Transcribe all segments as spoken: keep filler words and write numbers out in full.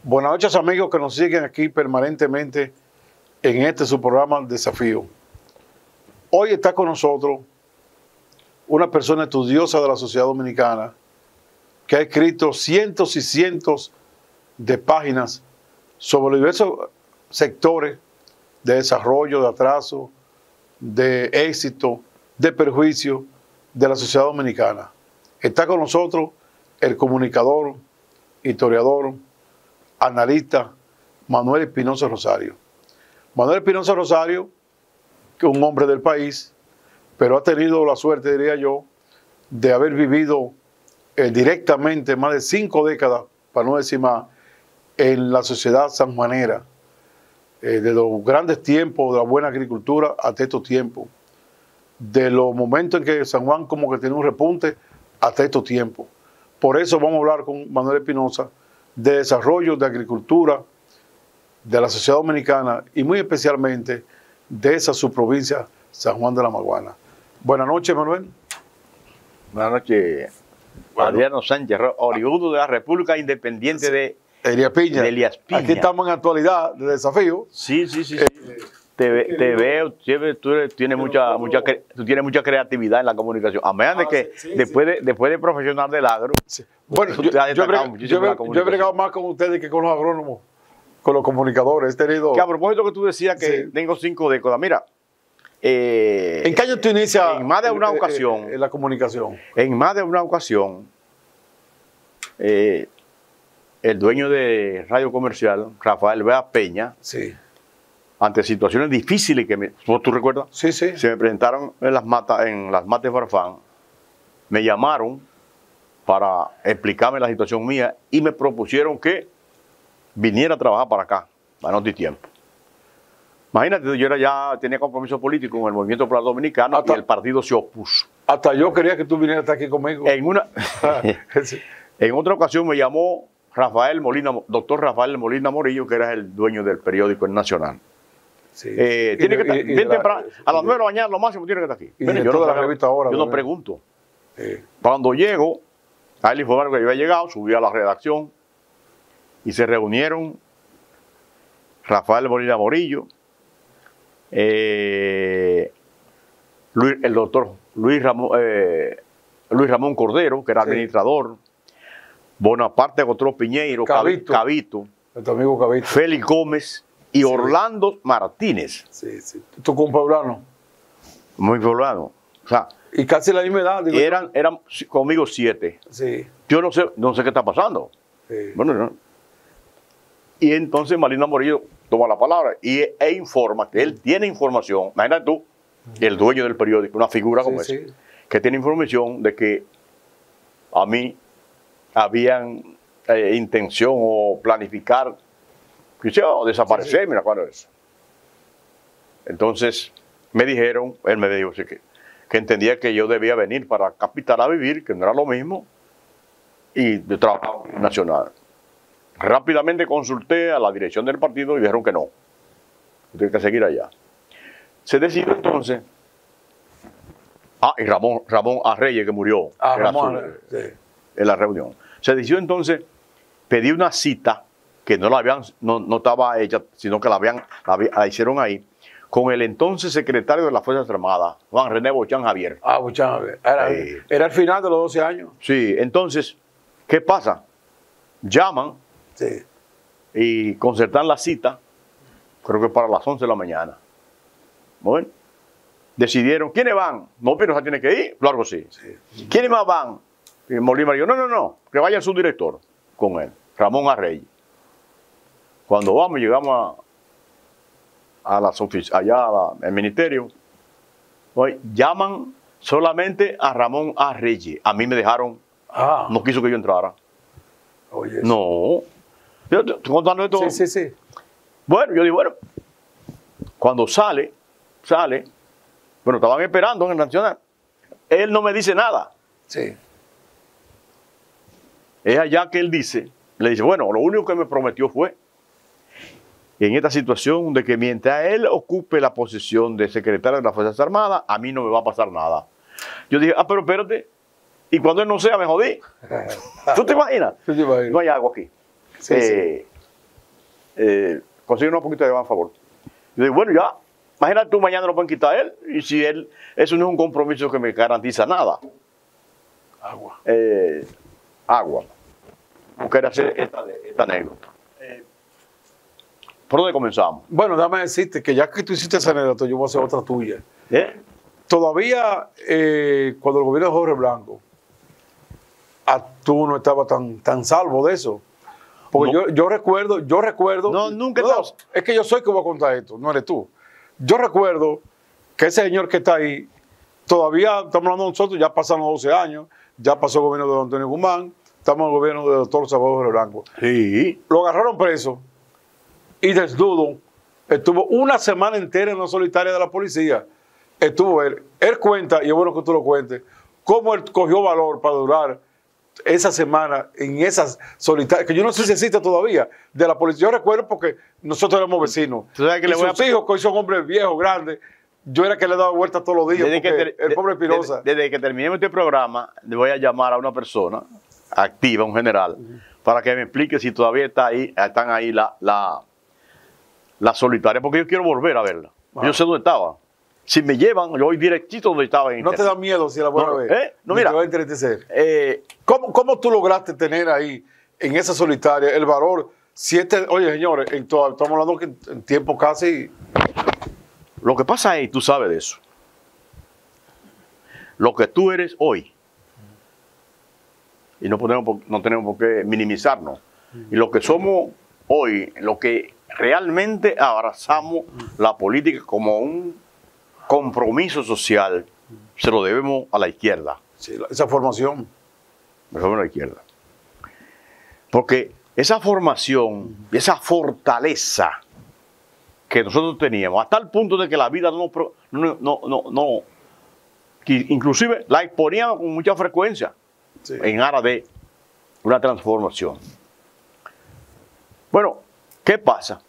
Buenas noches, amigos que nos siguen aquí permanentemente en este su programa Desafío. Hoy está con nosotros una persona estudiosa de la sociedad dominicana que ha escrito cientos y cientos de páginas sobre los diversos sectores de desarrollo, de atraso, de éxito, de perjuicio de la sociedad dominicana. Está con nosotros el comunicador, historiador, analista Manuel Espinosa Rosario. Manuel Espinosa Rosario, que es un hombre del país, pero ha tenido la suerte, diría yo, de haber vivido eh, directamente más de cinco décadas, para no decir más, en la sociedad sanjuanera, eh, de los grandes tiempos de la buena agricultura hasta estos tiempos, de los momentos en que San Juan como que tiene un repunte hasta estos tiempos. Por eso vamos a hablar con Manuel Espinosa de desarrollo de agricultura de la sociedad dominicana y muy especialmente de esa subprovincia San Juan de la Maguana. Buenas noches, Manuel. Buenas noches, bueno. Adriano Sánchez, oriundo de la República Independiente sí. de, Elías Piña. de Elías Piña. Aquí estamos en actualidad de desafío. Sí, sí, sí. sí. Eh, te, te veo, tú tienes mucha, mucha, tú tienes mucha creatividad en la comunicación. A menos ah, de que sí, sí, después, sí. De, después de profesional del agro, sí. Bueno, yo, yo, yo, brega, yo, yo he bregado más con ustedes que con los agrónomos, con los comunicadores. He tenido... Que a propósito que tú decías que sí. tengo cinco décadas, mira. Eh, ¿En qué año tú inicias en más de una eh, ocasión, eh, en la comunicación? En más de una ocasión, eh, el dueño de Radio Comercial, Rafael Vea Peña, sí. ante situaciones difíciles que me, ¿tú recuerdas? Sí, sí. Se me presentaron en las matas, en las matas de Farfán, me llamaron para explicarme la situación mía y me propusieron que viniera a trabajar para acá, para no tiempo. Imagínate, yo era ya tenía compromiso político con el Movimiento Popular Dominicano hasta, y el partido se opuso. Hasta yo quería que tú vinieras hasta aquí conmigo. En una, sí. En otra ocasión me llamó Rafael Molina, doctor Rafael Molina Morillo, que era el dueño del periódico El Nacional. Sí. Eh, tiene y, que estar, y, bien y temprano, la, a las nueve de la mañana, lo máximo tiene que estar aquí. Y Ven, yo no, la revista ahora, yo no pregunto. Sí. Cuando llego, a él informaron que yo había llegado, subí a la redacción y se reunieron Rafael Molina Morillo, eh, Luis, el doctor Luis Ramón, eh, Luis Ramón Cordero, que era sí. administrador, Bonaparte Gotro Piñeiro, Cabito, Cabito, tu amigo Cabito, Félix Gómez y sí. Orlando Martínez. Sí, sí. ¿Tú con poblano? Muy poblano. O sea, y casi la misma edad. Digo, eran, eran conmigo siete. Sí. Yo no sé, no sé qué está pasando. Sí. Bueno, no. Y entonces Molina Morillo toma la palabra y, e informa que él tiene información. Imagínate tú, el dueño del periódico, una figura como sí, esa, sí. que tiene información de que a mí habían eh, intención o planificar o desaparecer, sí, sí. mira cuál es. Entonces me dijeron, él me dijo sí, que, que entendía que yo debía venir para Capital a vivir, que no era lo mismo, y de trabajo nacional. Rápidamente consulté a la dirección del partido y dijeron que no, que tenía que seguir allá. Se decidió entonces, ah, y Ramón, Ramón Arreyes, que murió ah, era Ramón, su, sí. en la reunión. Se decidió entonces, pedí una cita que no la habían, no, no estaba hecha, sino que la habían, la, la hicieron ahí, con el entonces secretario de las Fuerzas Armadas, Juan René Bochán Javier. Ah, Bochán Javier. Era, eh, era el final de los doce años. Sí, entonces, ¿qué pasa? Llaman sí. y concertan la cita, creo que para las once de la mañana. Bueno, decidieron, ¿quiénes van? No, pero se tiene que ir, claro que sí. sí. ¿Quiénes más van? Y Molina dijo, no, no, no, que vaya el subdirector con él, Ramón Arreyes. Cuando vamos, llegamos a, a las oficinas, allá al ministerio, pues, llaman solamente a Ramón Arreyes. A mí me dejaron, ah. no quiso que yo entrara. Oye, no. Yo estoy contando esto. Sí, sí, sí. Bueno, yo digo, bueno, cuando sale, sale, bueno, estaban esperando en el Nacional. Él no me dice nada. Sí. Es allá que él dice, le dice, bueno, lo único que me prometió fue en esta situación de que mientras él ocupe la posición de secretario de las Fuerzas Armadas, a mí no me va a pasar nada. Yo dije, ah, pero espérate, y cuando él no sea, me jodí. ¿Tú te imaginas? Sí, te imaginas. No hay agua aquí. Sí, eh, sí. eh, consigue una poquita de agua, por favor. Yo digo, bueno, ya, imagínate tú, mañana lo pueden quitar a él, y si él, eso no es un compromiso que me garantiza nada. Agua. Eh, agua. No quiero hacer esta, esta anécdota. Eh, ¿Por dónde comenzamos? Bueno, déjame decirte que ya que tú hiciste esa anécdota, yo voy a hacer otra tuya. ¿Eh? Todavía, eh, cuando el gobierno de Jorge Blanco, ah, tú no estabas tan, tan salvo de eso. Porque No. yo, yo recuerdo, yo recuerdo. No, nunca no, estaba- Es que yo soy que voy a contar esto, no eres tú. Yo recuerdo que ese señor que está ahí, todavía estamos hablando nosotros, ya pasaron doce años, ya pasó el gobierno de don Antonio Guzmán, estamos en el gobierno del doctor Salvador Jorge Blanco. Sí. Lo agarraron preso y desnudo. Estuvo una semana entera en la solitaria de la policía. Estuvo él. Él cuenta, y es bueno que tú lo cuentes, cómo él cogió valor para durar esa semana en esas solitarias, que yo no sé si existe todavía, de la policía. Yo recuerdo porque nosotros éramos vecinos. ¿Tú sabes que y le voy sus a- hijos, que hoy son hombres viejos, grandes, yo era que le daba vueltas todos los días, Desde que, porque ter- el pobre de- Espinosa. desde, desde que terminemos este programa, le voy a llamar a una persona activa, un general, para que me explique si todavía está ahí, están ahí la, la, la solitaria, porque yo quiero volver a verla. Ah. Yo sé dónde estaba. Si me llevan, yo voy directito donde estaba. En ¿No te da miedo si la vuelves No, a ver? ¿eh? No, Ni mira. te va a entristecer. Eh, ¿Cómo, ¿Cómo tú lograste tener ahí, en esa solitaria, el valor? Siete, oye, señores, en todo, estamos hablando que en, en tiempo casi. lo que pasa es, tú sabes de eso, lo que tú eres hoy, y no, podemos, por- no tenemos por qué minimizarnos, y lo que somos hoy, lo que realmente abrazamos la política como un compromiso social, se lo debemos a la izquierda. Sí, la- esa formación. Mejor a la izquierda. Porque esa formación, esa fortaleza que nosotros teníamos, hasta el punto de que la vida no, nos pro- no, no, no, no- que inclusive la exponíamos con mucha frecuencia Sí. en aras de una transformación. Bueno, ¿qué pasa?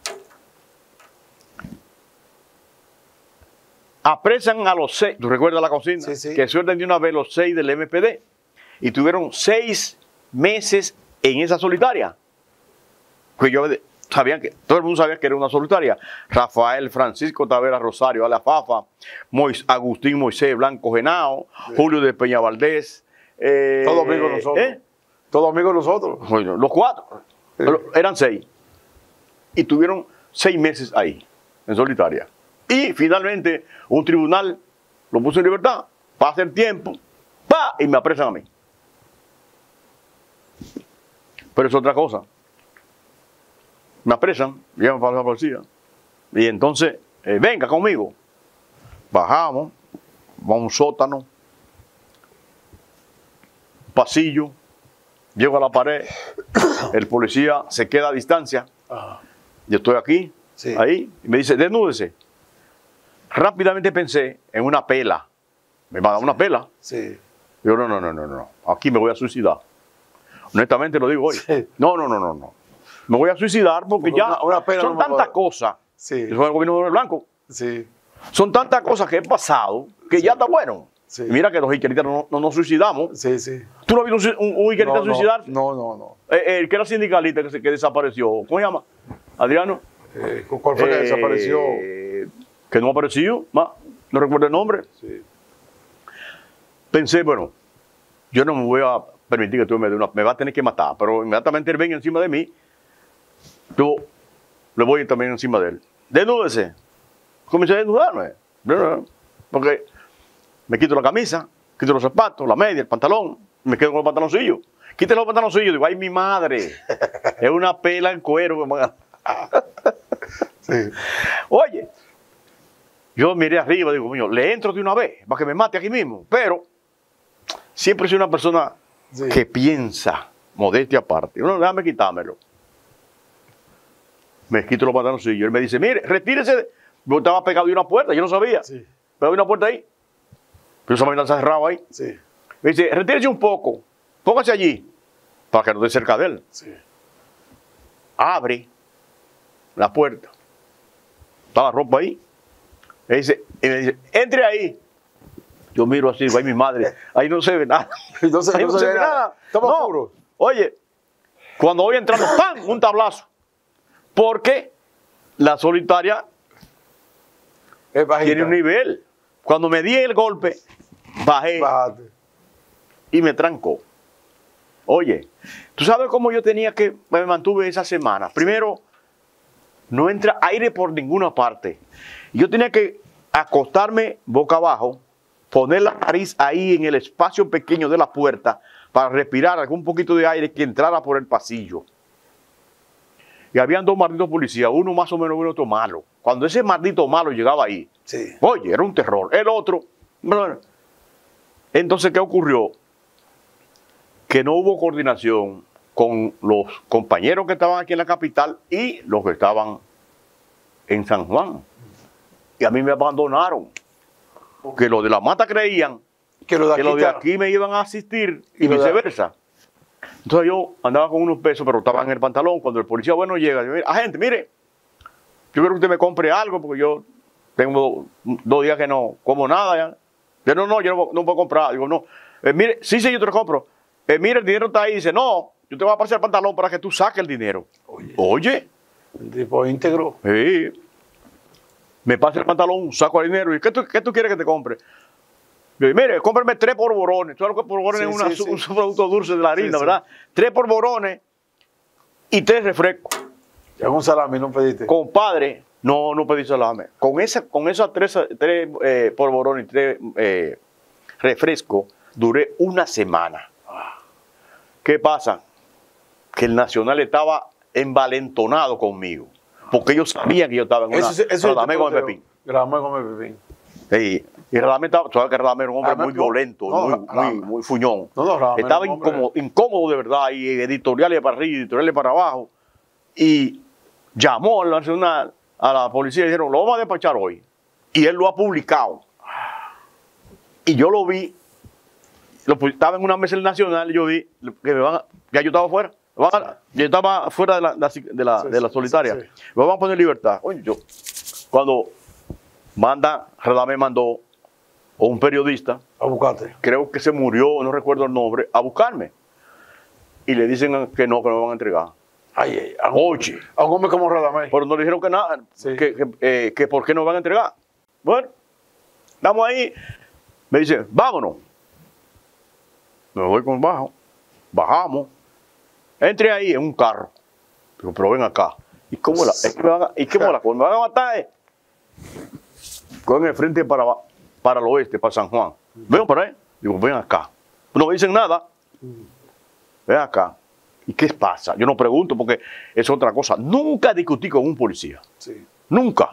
Apresan a los seis, ¿tú recuerdas la consigna? Sí, sí. Que suelten de una vez los seis del M P D y tuvieron seis meses en esa solitaria. Que yo sabía que, todo el mundo sabía que era una solitaria. Rafael Francisco Tavera Rosario, Ala Fafa, Mois, Agustín Moisés Blanco Genao, Sí. Julio de Peña Valdés. eh, Todos amigos nosotros. ¿eh? Todos amigos nosotros. Bueno, los cuatro. Sí. Pero eran seis. Y tuvieron seis meses ahí, en solitaria. Y finalmente un tribunal lo puso en libertad, pasa el tiempo, ¡pa! Y me apresan a mí. Pero es otra cosa. Me apresan, llevan para la policía. Y entonces, eh, venga conmigo. Bajamos, vamos a un sótano, pasillo, llego a la pared, el policía se queda a distancia. Ajá. Yo estoy aquí, Sí. ahí, y me dice, desnúdese. Rápidamente pensé en una pela. Me va a dar una pela. Sí. Yo, no, no, no, no, no. Aquí me voy a suicidar. Honestamente lo digo hoy. Sí. No, no, no, no, no. Me voy a suicidar porque Porque ya una- una pela son no me tantas va- cosas. Sí. Yo soy el gobierno de Blanco. Sí. Son tantas cosas que he pasado que ya está bueno. Sí. Y mira que los izquierdistas no, no nos suicidamos. Sí, sí. ¿Tú no has visto un, un, un izquierdista No, no, suicidarse? no, no, no. Eh, el que era sindicalista que, se, que desapareció. ¿Cómo se llama? Adriano. Eh, ¿Cuál fue que Eh, desapareció? Que no apareció, ma, no recuerdo el nombre. Sí. Pensé, bueno, yo no me voy a permitir que tú me dé una, me va a tener que matar, pero inmediatamente él venga encima de mí, yo le voy también encima de él. Desnúdese. Comencé a desnudarme. Porque me quito la camisa, quito los zapatos, la media, el pantalón, me quedo con los pantaloncillos. Quítale los pantaloncillos, digo, ay, mi madre, es una pela en cuero que me van a- Sí. Oye, yo miré arriba, digo, coño, le entro de una vez para que me mate aquí mismo. Pero siempre soy una persona Sí. que piensa, modestia aparte. Bueno, déjame quitármelo. Me quito los pantaloncillos. Él me dice, mire, retírese. Yo estaba pegado de una puerta, yo no sabía. Sí. Pero había una puerta ahí. Pero esa vaina está cerrada ahí. Sí. Me dice, retírese un poco, póngase allí, para que no esté cerca de él. Sí. Abre la puerta. Está la ropa ahí. Me dice, y me dice, entre ahí. Yo miro así, digo, ay, mi madre, ahí no se ve nada. No se- Ahí no se ve nada. Estamos No. oscuros. Oye, cuando voy entrando, ¡pam! Un tablazo. Porque la solitaria Es bajita. tiene un nivel. Cuando me di el golpe, bajé Bájate. y me trancó. Oye, ¿tú sabes cómo yo tenía que, me mantuve esa semana? Primero, no entra aire por ninguna parte. Yo tenía que acostarme boca abajo, poner la nariz ahí en el espacio pequeño de la puerta para respirar algún poquito de aire que entrara por el pasillo. Y habían dos malditos policías, uno más o menos y otro malo. Cuando ese maldito malo llegaba ahí, Sí. oye, era un terror. El otro, bueno. Entonces, ¿qué ocurrió? Que no hubo coordinación con los compañeros que estaban aquí en la capital y los que estaban en San Juan. Y a mí me abandonaron. Porque los de la Mata creían Que lo de que aquí, los de está- aquí me iban a asistir y, Y lo de- viceversa. Entonces yo andaba con unos pesos, pero estaba en el pantalón. Cuando el policía bueno llega, yo, agente, mire, yo quiero que usted me compre algo porque yo tengo dos días que no como nada. Ya. Yo no, no, yo no, no puedo comprar. Digo, no. Eh, mire, sí, sí, yo te lo compro. Eh, mire, el dinero está ahí. Dice, no, yo te voy a pasar el pantalón para que tú saques el dinero. Oye. Oye, El tipo íntegro. sí. Me pasa el pantalón, saco el dinero. ¿Y qué tú, qué tú quieres que te compre? Yo digo, mire, cómprame tres porborones. ¿Tú sabes lo que porborones Sí, es una- sí, sí. un producto dulce de la harina, Sí, sí. verdad? Tres porborones y tres refrescos. Ya un salami no pediste. Compadre, no, no pedí salame. Con, esa, con esas tres, tres eh, porborones y tres eh, refrescos, duré una semana. ¿Qué pasa? Que el Nacional estaba envalentonado conmigo. Porque ellos sabían que yo estaba en una Eso, eso Radamé con el Pepín. Radamé con el Pepín. Sí. Y Radamé estaba, tú sabes que Radamé era un hombre Radamé, muy no, violento, no, muy, Radamé. muy, muy fuñón. No, no, Radamé Estaba era un hombre- incómodo, incómodo de verdad, y editoriales para arriba, editoriales para abajo. Y llamó a la, nacional, a la policía y dijeron, lo vamos a despachar hoy. Y él lo ha publicado. Y yo lo vi, lo, pu- estaba en una mesa del Nacional y yo vi que me van a, ya yo estaba fuera. Me van a- yo estaba fuera de la, de la, de la- Sí, de la sí, solitaria. sí, sí. Me van a poner libertad. Oye, yo, cuando manda, Radamé mandó a un periodista, A buscarte. creo que se murió, no recuerdo el nombre, a buscarme. Y le dicen que no, que me van a entregar. Ay, ay, a un, Oye, a un hombre como Radamé. pero no le dijeron que nada, Sí. que, que, eh, que por qué no van a entregar. Bueno, estamos ahí. Me dice, vámonos. Me voy con bajo. Bajamos. Entre ahí en un carro. Digo, pero ven acá. ¿Y cómo la, es que me van a, ¿y cómo la, me van a matar? Eh? Cogen el frente para, para el oeste, para San Juan. Ven para ahí. Digo, ven acá. No me dicen nada. Ven acá. ¿Y qué pasa? Yo no pregunto porque es otra cosa. Nunca discutí con un policía. Sí. Nunca.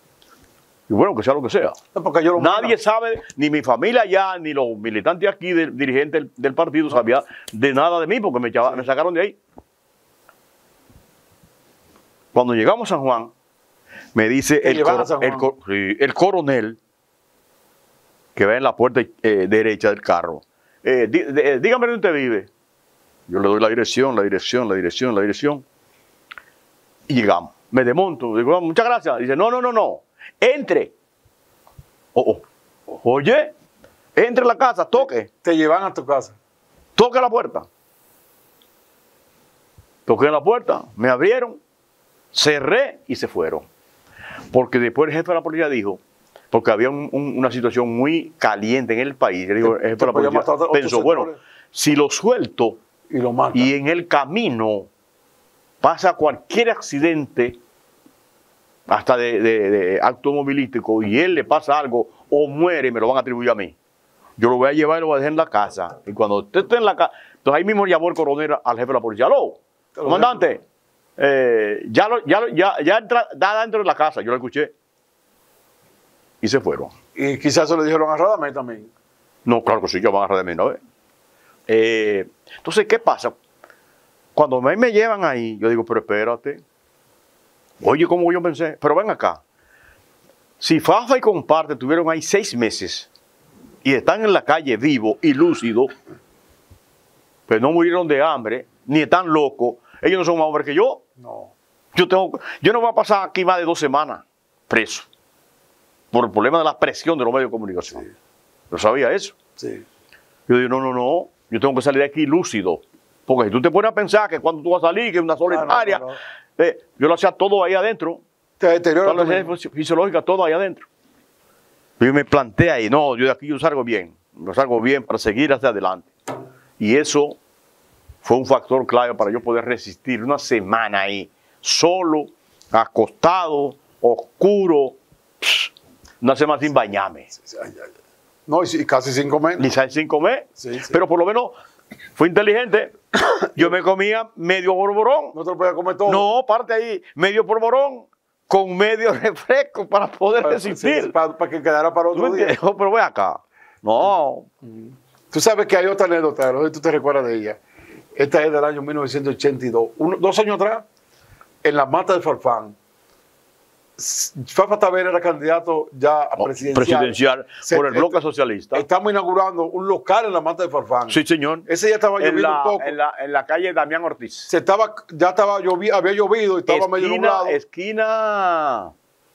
Y bueno, que sea lo que sea. No, porque yo lo Nadie sabe, ni mi familia allá, ni los militantes aquí, del dirigente del, del partido, sabía de nada de mí porque me, echaba- me sacaron de ahí. Cuando llegamos a San Juan, me dice ¿Te el, llevan a coro- San Juan? el cor- sí, el coronel que va en la puerta eh, derecha del carro. Eh, dí- de- dígame dónde usted vive. Yo le doy la dirección, la dirección, la dirección, la dirección. Y llegamos. Me desmonto. Digo, muchas gracias. Dice, no, no, no, no. Entre. Oh, oh. Oye, entre a la casa, toque. Te llevan a tu casa. Toque la puerta. Toqué la puerta, me abrieron, cerré y se fueron. Porque después el jefe de la policía dijo, porque había un- un- una situación muy caliente en el país, le digo, el jefe de la podía policía matar a otros pensó, bueno, sectores. si lo suelto Y lo matan. y en el camino pasa cualquier accidente, hasta de, de- de automovilístico, y él le pasa algo o muere, me lo van a atribuir a mí. Yo lo voy a llevar y lo voy a dejar en la casa. Y cuando usted esté en la casa, entonces ahí mismo llamó el coronel al jefe de la policía. ¡Aló! Comandante, eh, ya, lo, ya, lo- ya, ya entra, da dentro de la casa. Yo lo escuché. Y se fueron. Y quizás se lo dijeron a Radamé también. No, claro que sí, yo van a agarrar de mí, ¿no? Eh, entonces, ¿qué pasa? Cuando me, me llevan ahí, yo digo, pero espérate. Oye, ¿cómo yo pensé? Pero ven acá. Si Fafa y Comparte tuvieron ahí seis meses y están en la calle vivos y lúcidos, pues no murieron de hambre, ni están locos, ellos no son más hombres que yo. No. Yo, tengo, yo no voy a pasar aquí más de dos semanas preso por el problema de la presión de los medios de comunicación. Sí. ¿No sabía eso? Sí. Yo digo, no, no, no, yo tengo que salir de aquí lúcido. Porque si tú te pones a pensar que cuando tú vas a salir, que es una solitaria, Ah, no, no, no. Eh, yo lo hacía todo ahí adentro. Te deteriora. Todas las necesidades fisiológicas, todo ahí adentro. Yo me planteé ahí, no, yo de aquí yo salgo bien. Yo salgo bien para seguir hacia adelante. Y eso fue un factor clave para yo poder resistir una semana ahí, solo, acostado, oscuro, una semana sin bañarme. No, y casi sin comer. Ni sin comer, sí, sí. Pero por lo menos fue inteligente. Yo me comía medio borborón. No te lo podías comer todo. No, parte ahí, medio borborón con medio refresco para poder para, resistir. Sí, para, para que quedara para otro día. Oh, pero voy acá. No. Tú sabes que hay otra anécdota, no sé si tú te recuerdas de ella. Esta es del año mil novecientos ochenta y dos. Uno, dos años atrás, en la mata de Farfán, Fafa Tavera era candidato ya a Oh, presidencial. presidencial Se, por el bloque este, socialista. Estamos inaugurando un local en la mata de Farfán. Sí, señor. Ese día estaba En lloviendo la, un poco. en, la, en la calle Damián Ortiz. Se estaba, ya estaba llovi, había llovido y estaba esquina, medio nublado. Esquina.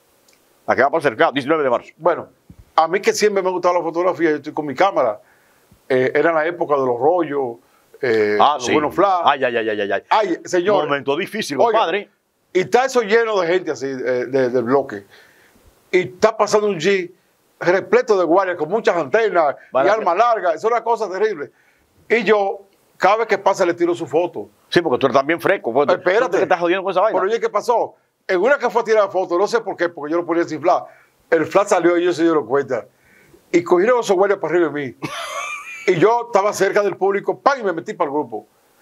La que va por cercado, diecinueve de marzo. Bueno, a mí que siempre me ha gustado la fotografía, yo estoy con mi cámara. Eh, era la época de los rollos, eh, Ah, los sí. buenos flash. Ay, ay, ay, ay, ay, ay. Ay, señor. Momento difícil, Oiga, compadre. Y está eso lleno de gente así, de, de, del bloque. Y está pasando un Jeep repleto de guardias con muchas antenas Vale, y armas largas. Es una cosa terrible. Y yo, cada vez que pasa, le tiro su foto. Sí, porque tú eres también fresco. Pues, Espérate. ¿Tú te estás jodiendo con esa vaina? Pero oye, ¿qué pasó? En una que fue a tirar la foto, no sé por qué, porque yo lo ponía sin flash. El flash salió y ellos se dieron cuenta. Y cogieron esos guardias para arriba de mí. Y yo estaba cerca del público, ¡pam! Y me metí para el grupo.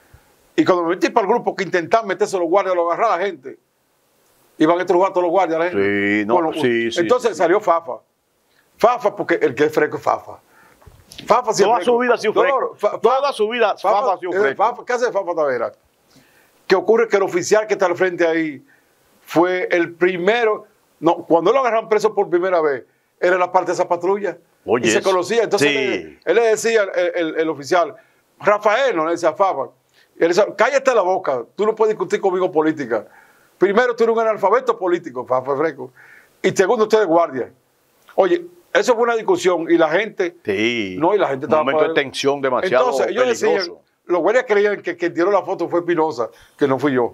Y cuando me metí para el grupo, que intentaban meterse los guardias, lo agarrar a la gente. Iban a estrujar todos los guardias, la gente. Sí, no, Bueno, sí, sí. entonces sí. salió Fafa. Fafa, porque el que es fresco es Fafa. Fafa sí es Toda fresco. su vida ha sido No, fresco. no, fa- Toda Fafa- su vida Fafa, Fafa ha sido eh, fresco. Fafa- ¿Qué hace Fafa Tavera? Que ocurre que el oficial que está al frente ahí fue el primero. No, cuando lo agarraron preso por primera vez, era la parte de esa patrulla. Oye, y se conocía. Entonces sí. él, él le decía, el, el- el oficial, Rafael, no le decía Fafa. Y él decía, cállate la boca, tú no puedes discutir conmigo política. Primero, tú eres un analfabeto político, Fafa Fresco. Y segundo, usted es guardia. Oye, eso fue una discusión y la gente. Sí. No, y la gente Un estaba. momento para- de tensión demasiado Entonces, ellos peligroso. decían, los guardias creían que quien tiró la foto fue Espinosa, que no fui yo.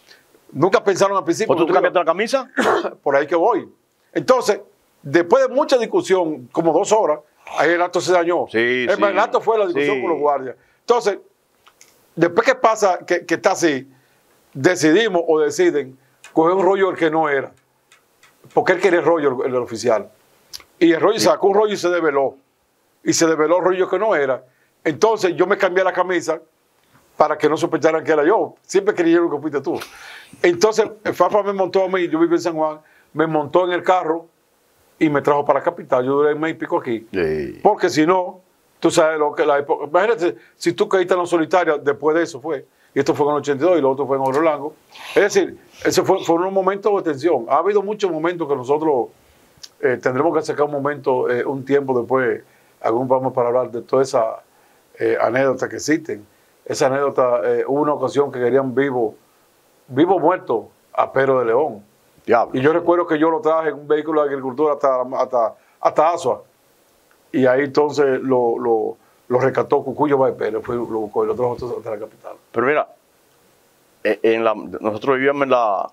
Nunca pensaron al principio. ¿O tú te que fui cambiaste la camisa? yo. Por ahí que voy. Entonces, después de mucha discusión, como dos horas, ahí el acto se dañó. Sí, el, sí. el acto fue la discusión Sí. con los guardias. Entonces, después que pasa, que, que está así, decidimos o deciden coger un rollo el que no era. Porque él quería el rollo, el, el oficial. Y el rollo sacó un rollo y se desveló. Y se desveló el rollo que no era. Entonces yo me cambié la camisa para que no sospecharan que era yo. Siempre creyeron que fuiste tú. Entonces Fafa me montó a mí, yo vivo en San Juan, me montó en el carro y me trajo para la capital. Yo duré un mes y pico aquí. Sí. Porque si no, tú sabes lo que la época. Imagínate, si tú caíste en los solitarios, después de eso fue. Y esto fue en el ochenta y dos y lo otro fue en Orlando. Es decir, ese fue, fue un momento de tensión. Ha habido muchos momentos que nosotros eh, tendremos que sacar un momento, eh, un tiempo después, algún vamos para hablar de todas esas eh, anécdotas que existen. Esa anécdota, eh, hubo una ocasión que querían vivo, vivo muerto a Pedro de León. Diablo. Y yo recuerdo que yo lo traje en un vehículo de agricultura hasta, hasta, hasta Asua. Y ahí entonces lo, lo, lo rescató Cucuyo Bay Pérez, fue, lo buscó y lo trajo hasta la capital. Pero mira, eh, en la, nosotros vivíamos en la.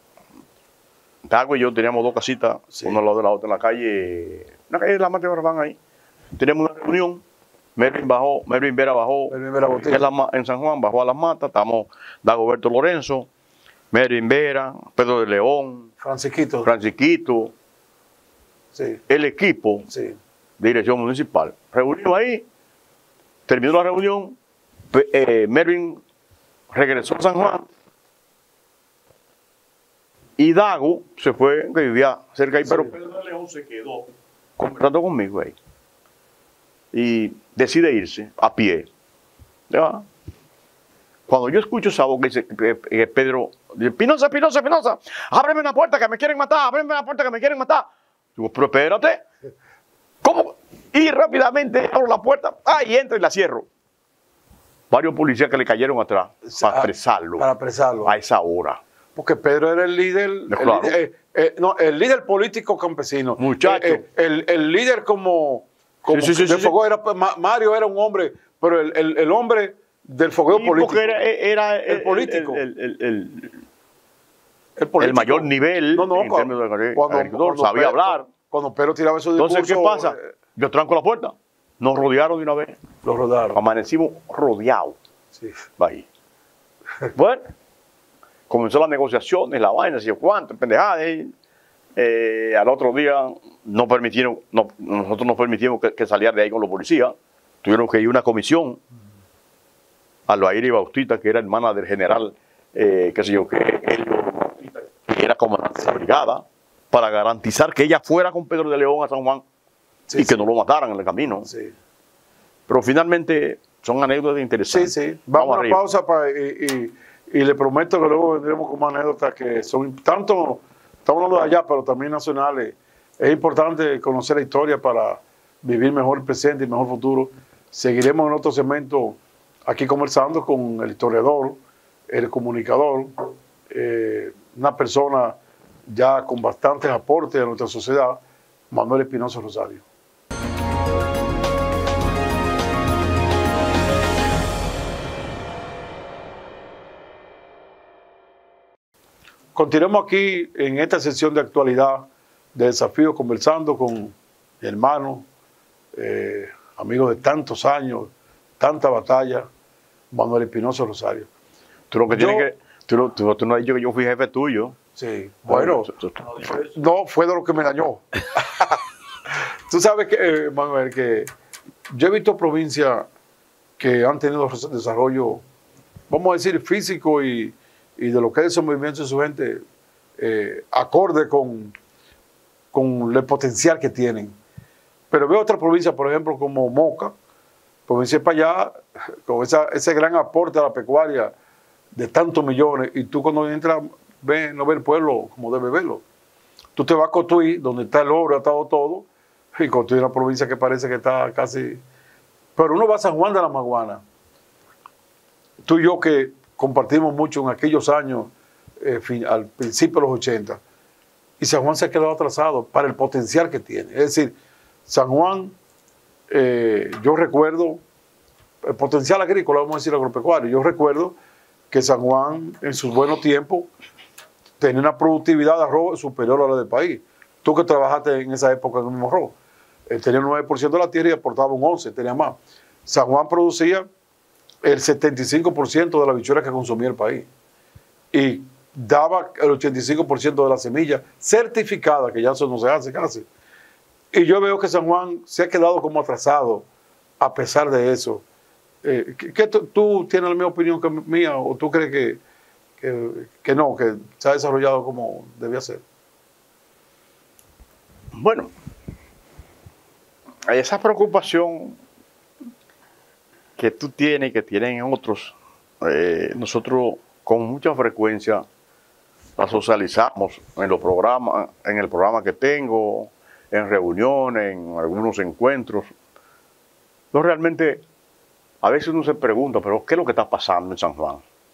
Tago y yo teníamos dos casitas, Sí. uno al lado de la otra, en la calle. En la calle de la Mata de Barrabán ahí. Teníamos una reunión. Mervin bajó, Mervin Vera bajó Mervin Vera Botín. en, la ma- en San Juan, bajó a las matas. Estamos Dagoberto Lorenzo, Mervin Vera, Pedro de León, Francisquito. Francisquito, Sí, el equipo sí. de dirección municipal. Reunimos ahí, terminó la reunión, pe- eh, Mervin regresó a San Juan y Dago se fue, que vivía cerca ahí, Sí. pero Pedro de León se quedó conversando conmigo ahí y decide irse a pie. ¿Ya? Cuando yo escucho esa voz que dice que, que Pedro dice, Pinoza, Pinoza, Pinoza, ábreme una puerta que me quieren matar, ábreme una puerta que me quieren matar. Digo, pero espérate, ¿cómo? Y rápidamente abro la puerta, ah, y entro y la cierro. Varios policías que le cayeron atrás para Ah, apresarlo Para apresarlo. a esa hora. Porque Pedro era el líder, el, Claro. líder, eh, eh, no, el líder político campesino. Muchacho. Eh, eh, el, el líder como, como Sí, sí, sí, de sí, fogueo era, pues, Ma- Mario era un hombre, pero el, el, el hombre del fogueo Sí, político. porque era, era El político. el- el- el- El, el mayor nivel no, no, en cuando, términos de cuando, agricultor, cuando sabía Pedro, hablar. Cuando Pedro tiraba esos discursos... Entonces, ¿qué pasa? Eh, Yo tranco la puerta. Nos rodearon de una vez. Lo rodaron. Amanecimos rodeados. Sí. Ahí. Bueno, comenzó las negociaciones, la vaina, si cuánto, pendejadas. Eh, al otro día no permitieron, no, nosotros no permitimos que, que saliera de ahí con los policías. Tuvieron que ir una comisión a Albaíra y Bautista, que era hermana del general, eh, qué sé yo, que, que era comandante de la brigada, para garantizar que ella fuera con Pedro de León a San Juan. Sí, y que sí. no lo mataran en el camino. Sí. Pero finalmente son anécdotas interesantes. Sí, sí. Vamos, Vamos a una pausa para, y, y, y le prometo que luego vendremos con más anécdotas que son tanto, estamos hablando de allá, pero también nacionales. Es importante conocer la historia para vivir mejor el presente y mejor futuro. Seguiremos en otro segmento aquí conversando con el historiador, el comunicador, eh, una persona ya con bastantes aportes a nuestra sociedad, Manuel Espinosa Rosario. Continuamos aquí en esta sesión de actualidad de Desafío, conversando con mi hermano, eh, amigo de tantos años, tanta batalla, Manuel Espinosa Rosario. Tú lo que tienes que, tú, tú, tú no has dicho que yo fui jefe tuyo. Sí, bueno, no, fue de lo que me dañó. Tú sabes que, eh, Manuel, que yo he visto provincias que han tenido desarrollo, vamos a decir, físico y, y de lo que es el movimiento de su gente, eh, acorde con, con el potencial que tienen. Pero veo otras provincias, por ejemplo, como Moca, provincia para allá, con esa, ese gran aporte a la pecuaria de tantos millones, y tú cuando entras, ve, no ves el pueblo como debe verlo. Tú te vas a Cotuí, donde está el oro, ha estado todo, y Cotuí es una provincia que parece que está casi... Pero uno va a San Juan de la Maguana. Tú y yo que compartimos mucho en aquellos años, eh, fin, al principio de los ochenta, y San Juan se ha quedado atrasado para el potencial que tiene. Es decir, San Juan, eh, yo recuerdo, el potencial agrícola, vamos a decir agropecuario, yo recuerdo que San Juan en sus buenos tiempos tenía una productividad de arroz superior a la del país. Tú que trabajaste en esa época en el mismo arroz, eh, tenía un nueve por ciento de la tierra y aportaba un once por ciento, tenía más. San Juan producía el setenta y cinco por ciento de la habichuelas que consumía el país y daba el ochenta y cinco por ciento de la semilla certificada, que ya eso no se hace casi. Y yo veo que San Juan se ha quedado como atrasado a pesar de eso. Eh, ¿qué, qué tú, tú tienes la misma opinión que mía o tú crees que, que, que no, que se ha desarrollado como debía ser? Bueno, hay esa preocupación que tú tienes y que tienen otros. Eh, nosotros con mucha frecuencia la socializamos en los programas, en el programa que tengo, en reuniones, en algunos encuentros. Yo realmente, a veces uno se pregunta, pero ¿qué es lo que está pasando en San Juan?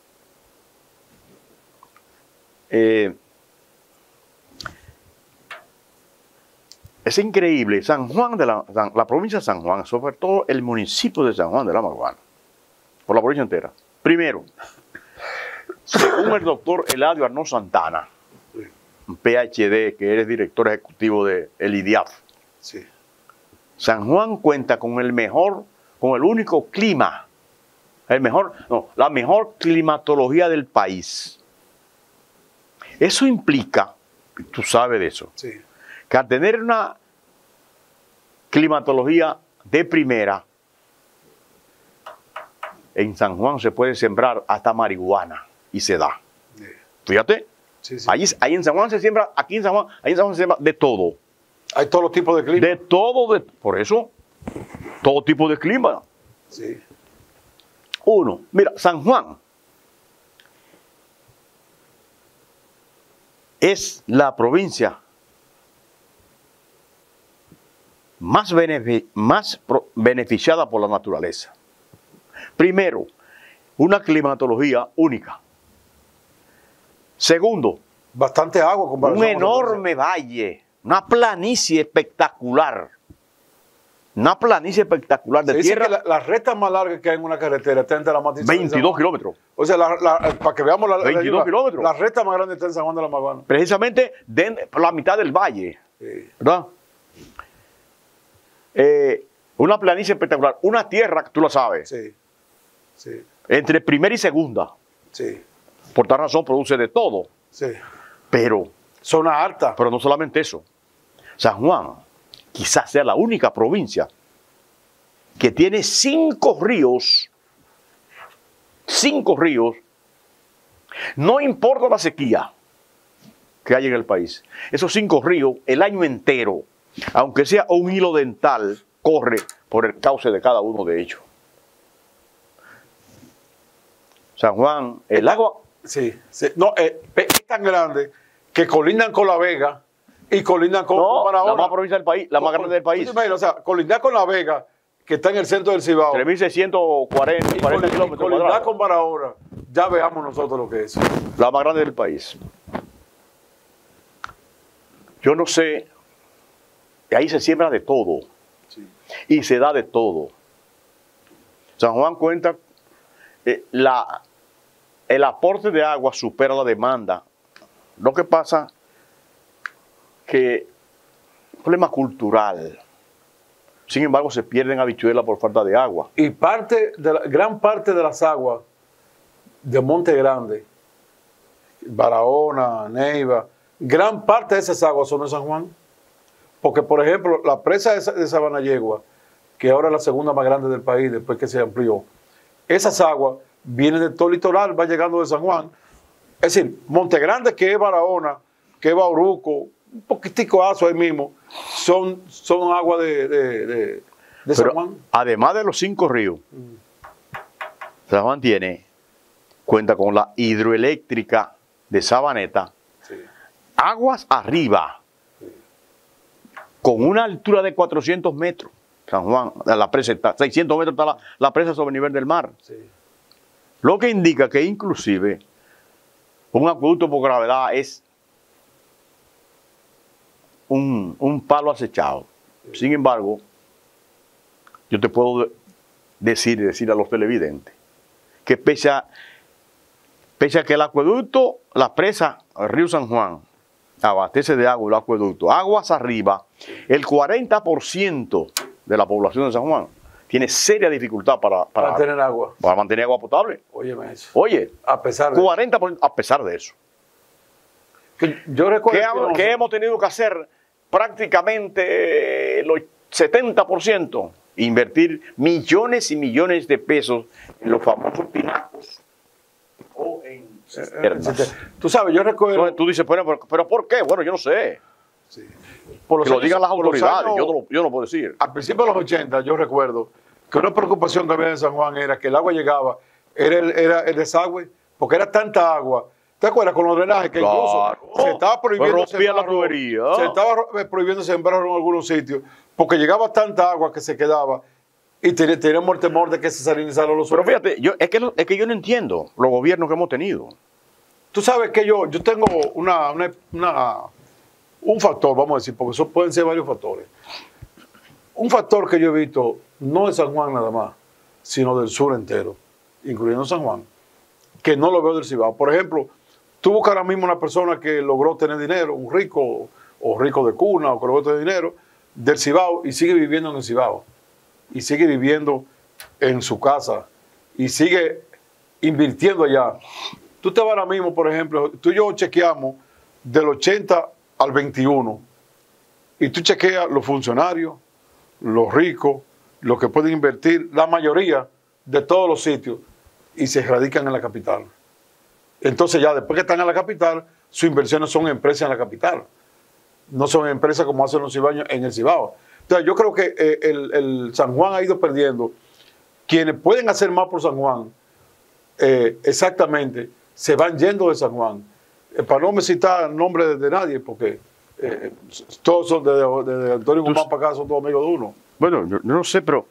Eh, es increíble, San Juan de la, la provincia de San Juan, sobre todo el municipio de San Juan de la Maguana, por la provincia entera. Primero, según el doctor Eladio Arnó Santana, un P H D, que eres director ejecutivo de el I D I A F. Sí. San Juan cuenta con el mejor, con el único clima, el mejor, no, la mejor climatología del país. Eso implica, tú sabes de eso, sí, que al tener una climatología de primera, en San Juan se puede sembrar hasta marihuana y se da. Sí. Fíjate. Sí, sí. Ahí, ahí en San Juan se siembra, aquí en San Juan, ahí en San Juan se siembra de todo. Hay todos los tipos de clima. De todo, de, por eso, todo tipo de clima. Sí. Uno, mira, San Juan es la provincia más, benefic más pro beneficiada por la naturaleza. Primero, una climatología única. Segundo, bastante agua. Un enorme valle, una planicie espectacular. Una planicie espectacular de Se dice tierra. que la, la recta más larga que hay en una carretera está entre la Matanza y San veintidós Juan. kilómetros. O sea, la, la, para que veamos la, veintidós la, kilómetros. la recta más grande está en San Juan de la Maguana. Precisamente de, por la mitad del valle. Sí. ¿Verdad? Eh, una planicie espectacular. Una tierra, tú lo sabes, Sí, sí, entre primera y segunda. sí, Por tal razón produce de todo. sí. Pero, Zona alta. pero no solamente eso. San Juan quizás sea la única provincia que tiene cinco ríos, cinco ríos, no importa la sequía que hay en el país. Esos cinco ríos, el año entero, aunque sea un hilo dental, corre por el cauce de cada uno de ellos. San Juan, el agua... Sí, sí. No, eh, es tan grande que colindan con La Vega y colindan con, No, con Barahona. la más provincia del país, la más grande del país. ¿Tú te imaginas? O sea, colindar con La Vega, que está en el centro del Cibao, tres mil seiscientos cuarenta y colindar kilómetros colindar cuadrados. con Barahona, ya veamos nosotros lo que es. La más grande del país. Yo no sé, ahí se siembra de todo Sí. y se da de todo. San Juan cuenta, eh, la, el aporte de agua supera la demanda. Lo que pasa que un problema cultural. Sin embargo, se pierden habichuelas por falta de agua. Y parte de la, gran parte de las aguas de Monte Grande, Barahona, Neiva, gran parte de esas aguas son de San Juan. Porque, por ejemplo, la presa de, de Sabanayegua, que ahora es la segunda más grande del país después que se amplió, esas aguas vienen de todo el litoral, va llegando de San Juan. Es decir, Monte Grande, que es Barahona, que es Bauruco, un poquitico aso ahí mismo, son, son aguas de, de, de, de San Pero Juan. además de los cinco ríos, San Juan tiene, cuenta con la hidroeléctrica de Sabaneta, Sí. aguas arriba, con una altura de cuatrocientos metros. San Juan, la presa está, seiscientos metros está la, la presa sobre el nivel del mar. Sí. Lo que indica que inclusive un acueducto por gravedad es un, un palo acechado. Sin embargo, yo te puedo decir y decir a los televidentes que pese a, pese a que el acueducto, la presa, el río San Juan, abastece de agua el acueducto, aguas arriba, el cuarenta por ciento de la población de San Juan tiene seria dificultad para, para, Para tener agua. para mantener agua potable. Óyeme eso. Oye, A pesar de cuarenta por ciento a pesar de eso. que yo recuerdo ¿Qué, que no- qué hemos tenido que hacer? Prácticamente el setenta por ciento. Invertir millones y millones de pesos en los famosos tinacos o en cisternas. Tú sabes, yo recuerdo Entonces tú dices, pero, pero, pero ¿por qué? Bueno, yo no sé. por los Que lo años- digan las por los autoridades, años- yo, no lo, yo no puedo decir. a principios de los ochenta, yo recuerdo que una preocupación también en San Juan era que el agua llegaba, era el, era el desagüe, porque era tanta agua. ¿Te acuerdas con los drenajes que Claro. incluso se estaba prohibiendo Pues rompía la sembrar- tubería. Se estaba ro- prohibiendo sembrar en algunos sitios, porque llegaba tanta agua que se quedaba y ten- teníamos el temor de que se salinizaran los Pero suelos. fíjate, yo, es, que, lo- es que yo no entiendo los gobiernos que hemos tenido. Tú sabes que yo, yo tengo una, una- una- un factor, vamos a decir, porque eso pueden ser varios factores. Un factor que yo he visto, no de San Juan nada más, sino del sur entero, incluyendo San Juan, que no lo veo del Cibao. Por ejemplo, tú buscas ahora mismo una persona que logró tener dinero, un rico o rico de cuna o que logró tener dinero, del Cibao y sigue viviendo en el Cibao. Y sigue viviendo en su casa y sigue invirtiendo allá. Tú te vas ahora mismo, por ejemplo, tú y yo chequeamos del ochenta al veintiuno y tú chequeas los funcionarios, los ricos, los que pueden invertir, la mayoría de todos los sitios y se radican en la capital. Entonces ya después que están en la capital, sus inversiones son empresas en la capital. No son empresas como hacen los cibaños en el Cibao. Entonces yo creo que eh, el, el San Juan ha ido perdiendo. Quienes pueden hacer más por San Juan, eh, exactamente, se van yendo de San Juan. Eh, para no me citar el nombre de, de nadie, porque eh, todos son de, de, de Antonio Guzmán para acá, son todos amigos de uno. Bueno, yo, yo no sé, pero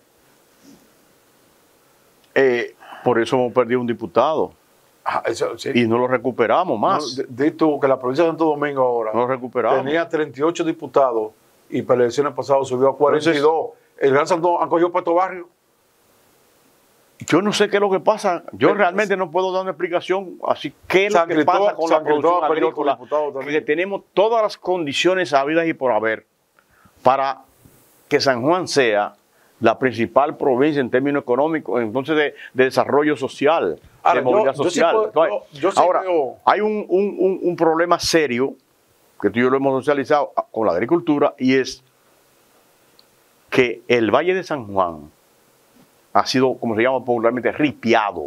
eh, por eso hemos perdido un diputado Ah, eso, sí. y no lo recuperamos más. No, di tú que la provincia de Santo Domingo ahora No lo recuperamos. tenía treinta y ocho diputados y para las elecciones pasadas subió a cuarenta y dos. Entonces, el Gran Santo han cogido para estos barrios. Yo no sé qué es lo que pasa. Yo Pero, realmente no puedo dar una explicación así. ¿Qué es lo San que Cristóbal- pasa con San la producción Cristóbal peleó con agrícola? diputados también. Que tenemos todas las condiciones habidas y por haber para que San Juan sea la principal provincia en términos económicos, entonces de, de desarrollo social, Ahora, de movilidad yo- yo sí social. puedo- Entonces, yo- yo sí ahora, veo- hay un, un- un- un problema serio que tú y yo lo hemos socializado con la agricultura, y es que el Valle de San Juan ha sido, como se llama popularmente, ripiado.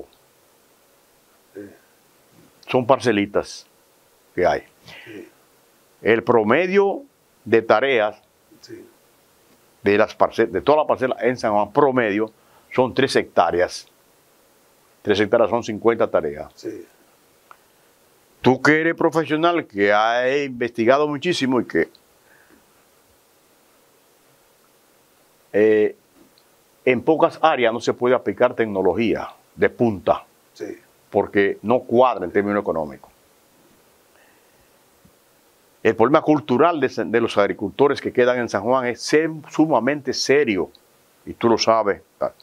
Son parcelitas que hay. El promedio de tareas Sí. de las parcelas, de toda la parcela en San Juan, promedio, son tres hectáreas. Tres hectáreas son cincuenta tareas. Sí. Tú que eres profesional, que has investigado muchísimo y que eh, en pocas áreas no se puede aplicar tecnología de punta, Sí. porque no cuadra en términos económicos. El problema cultural de, de los agricultores que quedan en San Juan es ser sumamente serio, y tú lo sabes.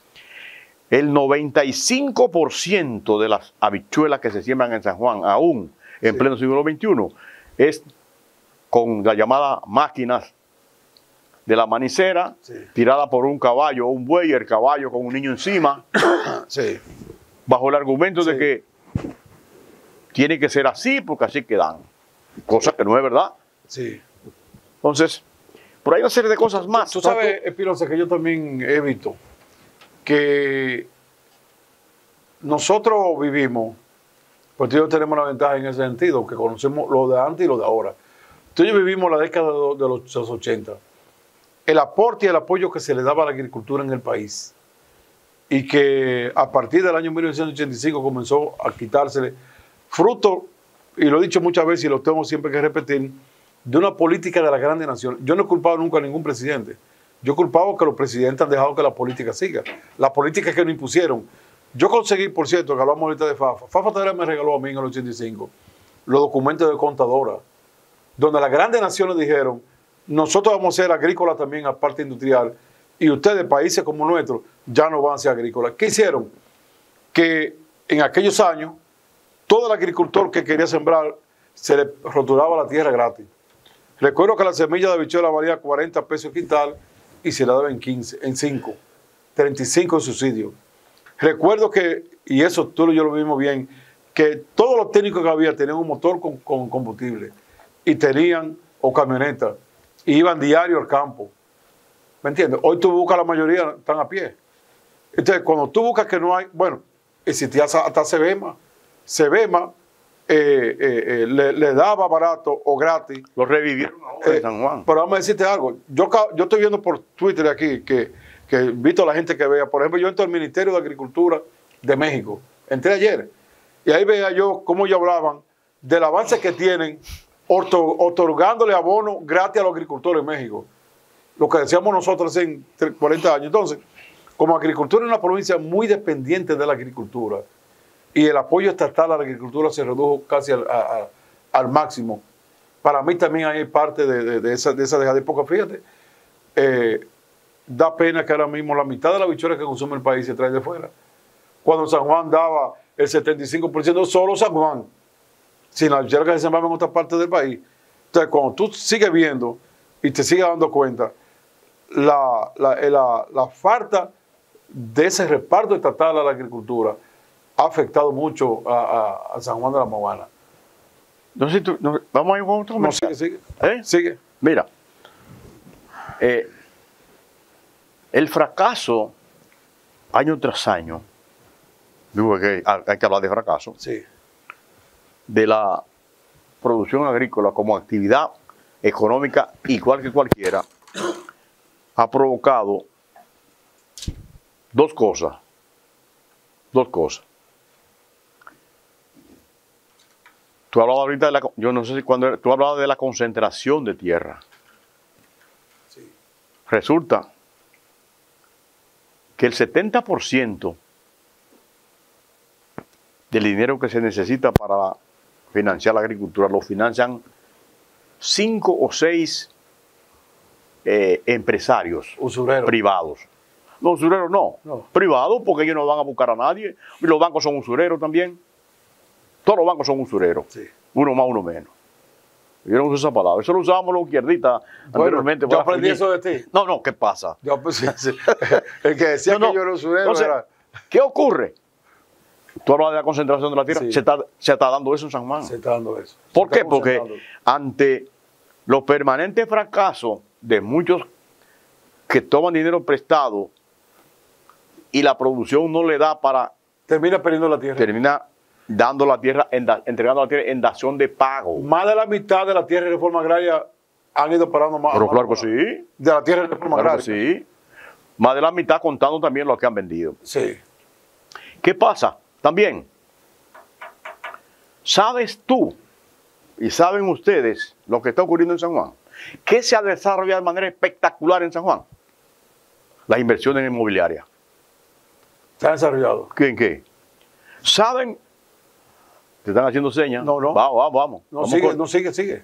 El noventa y cinco por ciento de las habichuelas que se siembran en San Juan, aún en Sí. pleno siglo veintiuno, es con las llamadas máquinas de la manicera, Sí. tirada por un caballo o un buey, el caballo con un niño encima, Sí. bajo el argumento Sí. de que tiene que ser así porque así quedan, cosa que no es verdad. Sí. Entonces, por ahí una serie de cosas más. Tú sabes, Espinosa, que yo también he visto que nosotros vivimos, pues tú y yo tenemos una ventaja en ese sentido, que conocemos lo de antes y lo de ahora. Tú y yo vivimos la década de los, de los ochenta. El aporte y el apoyo que se le daba a la agricultura en el país, y que a partir del año mil novecientos ochenta y cinco comenzó a quitársele fruto, y lo he dicho muchas veces y lo tengo siempre que repetir, de una política de la grande nación. Yo no he culpado nunca a ningún presidente. Yo he culpado que los presidentes han dejado que la política siga. La política que nos impusieron. Yo conseguí, por cierto, que hablamos ahorita de Fafa. Fafa Tadera me regaló a mí en el ochenta y cinco los documentos de contadora, donde las grandes naciones dijeron, nosotros vamos a ser agrícolas también, aparte industrial, y ustedes, países como nuestros, ya no van a ser agrícolas. ¿Qué hicieron? Que en aquellos años, todo el agricultor que quería sembrar, se le rotulaba la tierra gratis. Recuerdo que la semilla de habichuela valía cuarenta pesos el quintal y se la daba en quince, en cinco, treinta y cinco en subsidio. Recuerdo que, y eso tú y yo lo vimos bien, que todos los técnicos que había tenían un motor con, con combustible y tenían, o camioneta, y iban diario al campo. ¿Me entiendes? Hoy tú buscas, la mayoría están a pie. Entonces, cuando tú buscas que no hay, bueno, existía hasta Sebema. Sebema eh, eh, eh, le, le daba barato o gratis. Lo revivieron ahora Eh, en San Juan. Pero vamos a decirte algo. Yo, ca- yo estoy viendo por Twitter aquí que, que invito a la gente que vea. Por ejemplo, yo entro al Ministerio de Agricultura de México. Entré ayer. Y ahí veía yo cómo ellos hablaban del avance que tienen orto- otorgándole abono gratis a los agricultores en México. Lo que decíamos nosotros en cuarenta años. Entonces, como agricultura es una provincia muy dependiente de la agricultura y el apoyo estatal a la agricultura se redujo casi al, a- a- al máximo. Para mí también hay parte de, de- de esa, de esa dejada de época. Fíjate, eh, da pena que ahora mismo la mitad de la habichuela que consume el país se trae de fuera. Cuando San Juan daba el setenta y cinco por ciento solo San Juan, sin la habichuela que se sembraba en otras partes del país. Entonces, cuando tú sigues viendo y te sigues dando cuenta, la, la, eh, la, la falta de ese reparto estatal a la agricultura ha afectado mucho a, a- a San Juan de la Maguana. No sé, tú- no- vamos a ir con otro No, comercial. sigue, sigue. ¿Eh? Sigue. Mira, eh, el fracaso año tras año, digo que hay hay que hablar de fracaso, Sí. de la producción agrícola como actividad económica igual que cualquiera, ha provocado dos cosas. Dos cosas. Tú hablabas ahorita de la, yo no sé si cuando era- tú hablabas de la concentración de tierra. Sí. Resulta que el setenta por ciento del dinero que se necesita para financiar la agricultura lo financian cinco o seis eh, empresarios Usurero. privados. No, usureros no. No. Privados, porque ellos no van a buscar a nadie. Y los bancos son usureros también. Todos los bancos son usureros. Sí. Uno más, uno menos. Yo no uso esa palabra. Eso lo usábamos los izquierdistas Bueno, anteriormente. yo para aprendí definir. eso de ti. No, no, ¿qué pasa? Yo, pues, sí, sí. El que decía No, no. que yo era usurero Entonces, era... ¿qué ocurre? Tú hablas de la concentración de la tierra. Sí. Se, está, se está dando eso en San Juan. Se está dando eso. ¿Por Se qué? está Porque concentrando. ante los permanentes fracasos de muchos que toman dinero prestado y la producción no le da para, Termina perdiendo la tierra. termina dando la tierra, en da- entregando la tierra en dación de pago. Más de la mitad de la tierra de reforma agraria han ido parando más. Pero más- claro que sí, De la tierra de reforma claro que agraria. sí. Más de la mitad contando también lo que han vendido. Sí. ¿Qué pasa? También, ¿sabes tú y saben ustedes lo que está ocurriendo en San Juan? ¿Qué se ha desarrollado de manera espectacular en San Juan? Las inversiones inmobiliarias. Se ha desarrollado. ¿Quién qué? ¿Saben? Te están haciendo señas. No, no. Vamos, vamos, vamos. No, Vamos sigue, con- no sigue, sigue.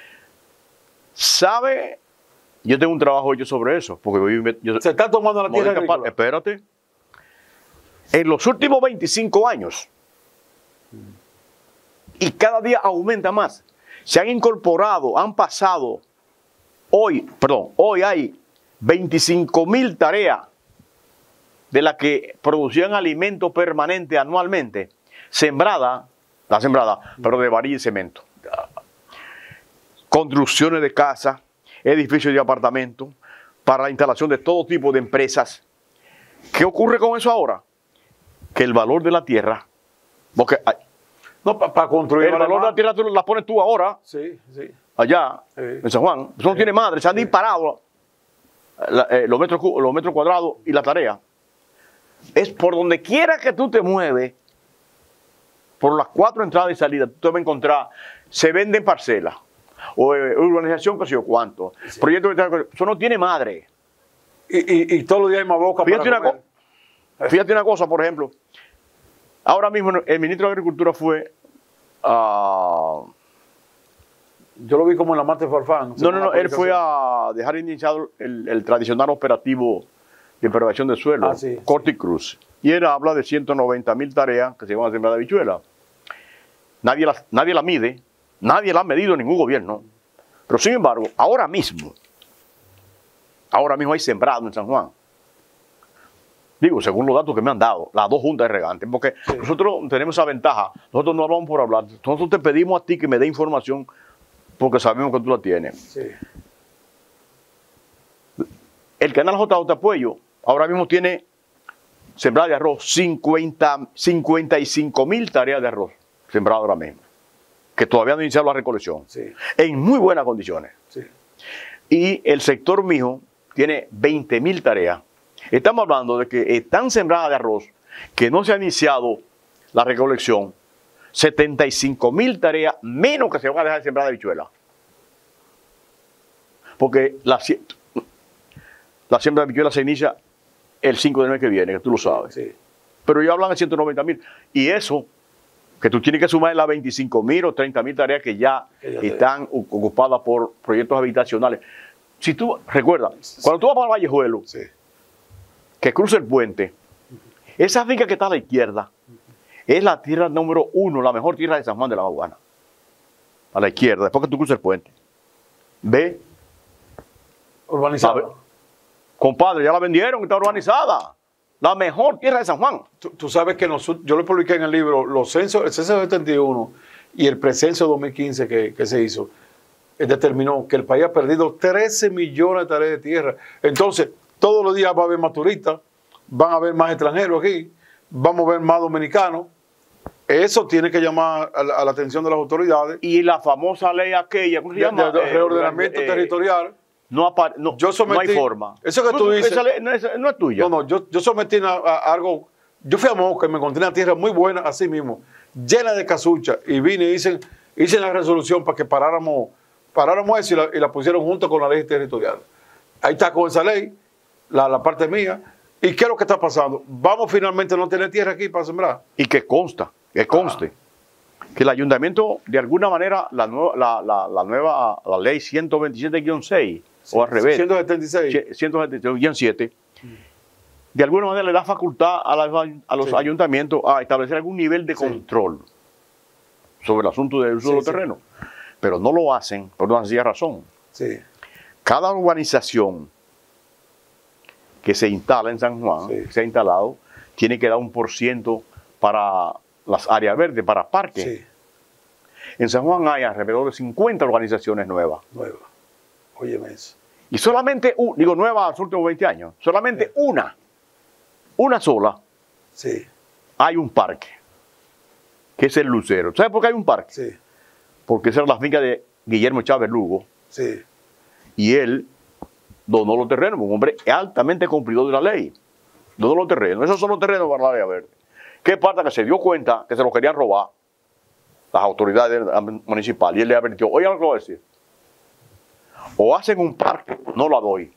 ¿Sabe? Yo tengo un trabajo hecho sobre eso. Porque yo, yo- Se está tomando la tierra modesta agrícola. parte- espérate. En los últimos veinticinco años, y cada día aumenta más, se han incorporado, han pasado, hoy, perdón, hoy hay veinticinco mil tareas de las que producían alimento permanente anualmente, sembrada, la sembrada, pero de varilla y cemento. Construcciones de casas, edificios de apartamentos, para la instalación de todo tipo de empresas. ¿Qué ocurre con eso ahora? Que el valor de la tierra, porque ay, No, para construir. el valor de además- la tierra tú la pones tú ahora, Sí, sí. allá, Sí. en San Juan. Eso no tiene madre, se han disparado la- eh, los, metros, cu- los metros cuadrados y la tarea. Es por donde quiera que tú te mueves, por las cuatro entradas y salidas, tú te vas a encontrar, se venden parcelas, o eh, urbanización, qué sé yo cuánto, proyectos de- eso no tiene madre. Y, y, y todos los días hay más boca Fíjate para una, comer. co- fíjate una cosa, por ejemplo, ahora mismo el ministro de Agricultura fue a... Yo lo vi como en la Mate Farfán. No, no, no, él fue a dejar iniciado el, el tradicional operativo de preservación del suelo, Ah, sí, Corte y Cruz. Y él habla de ciento noventa mil tareas que se van a sembrar de habichuela. Nadie la, nadie la mide, nadie la ha medido en ningún gobierno. Pero sin embargo, ahora mismo, ahora mismo hay sembrado en San Juan. Digo, según los datos que me han dado, las dos juntas de regantes, porque Sí. nosotros tenemos esa ventaja, nosotros no hablamos por hablar, nosotros te pedimos a ti que me dé información porque sabemos que tú la tienes. Sí. El canal J J Puello ahora mismo tiene sembrada de arroz cincuenta, cincuenta y cinco mil tareas de arroz sembrado ahora mismo, que todavía no ha iniciado la recolección, Sí. en muy buenas condiciones. Sí. Y el sector mijo tiene veinte mil tareas. Estamos hablando de que están sembradas de arroz, que no se ha iniciado la recolección, setenta y cinco mil tareas menos que se van a dejar sembradas de habichuela. Porque la, sie- la siembra de habichuela se inicia el cinco de mes que viene, que tú lo sabes. Sí. Pero ya hablan de ciento noventa mil. Y eso, que tú tienes que sumar las veinticinco mil o treinta mil tareas que ya, Que ya te- están u- ocupadas por proyectos habitacionales. Si tú, recuerda, cuando tú vas para Vallejuelo, Sí. que cruza el puente, esa finca que está a la izquierda es la tierra número uno, la mejor tierra de San Juan de la Maguana. A la izquierda, después que tú cruzas el puente. Ve, Urbanizado. A ver. compadre, ya la vendieron, está urbanizada. La mejor tierra de San Juan. Tú, tú sabes que nosotros, yo lo publiqué en el libro, los censos, el censo de setenta y uno y el precenso dos mil quince que, que se hizo, eh, determinó que el país ha perdido trece millones de tareas de tierra. Entonces, todos los días va a haber más turistas, van a haber más extranjeros aquí, vamos a ver más dominicanos. Eso tiene que llamar a la, a la atención de las autoridades. Y la famosa ley aquella, ¿cómo se De, llama? de- de Eh, reordenamiento eh, territorial. No, apa- no, Yo sometí- no hay forma. eso que tú dices- Esa ley no, es, no es tuya. No, no, yo, yo sometí a, a algo. Yo fui a Moca y me encontré una tierra muy buena, así mismo, llena de casucha. Y vine y hice, hice la resolución para que paráramos, paráramos eso y la, y la pusieron junto con la ley territorial. Ahí está con esa ley, la, la parte mía. ¿Y qué es lo que está pasando? Vamos finalmente a no tener tierra aquí para sembrar. Y que consta, que conste, que el ayuntamiento, de alguna manera, la nueva, la, la- la nueva la ley ciento veintisiete guión seis, o al revés. ciento setenta y seis. ciento setenta y seis, guión siete. De alguna manera le da facultad a, la, a los sí. ayuntamientos a establecer algún nivel de control sí. sobre el asunto del uso sí, de los sí. terrenos. Pero no lo hacen por una sencilla razón. Sí. Cada urbanización que se instala en San Juan, sí. que se ha instalado, tiene que dar un por ciento para las áreas verdes, para parques. Sí. En San Juan hay alrededor de cincuenta urbanizaciones nuevas. Nuevas. Óyeme eso. Y solamente, un, digo nuevas los últimos veinte años, solamente sí. una, una sola, sí. hay un parque, que es el Lucero. ¿Sabes por qué hay un parque? Sí. Porque esa era la finca de Guillermo Chávez Lugo. Sí. Y él donó los terrenos, un hombre altamente cumplidor de la ley. Donó los terrenos. Esos son los terrenos para la área verde. ¿Qué pasa? Que se dio cuenta que se los querían robar las autoridades municipales y él le advirtió, oigan lo que voy a decir. O hacen un parque, no la doy.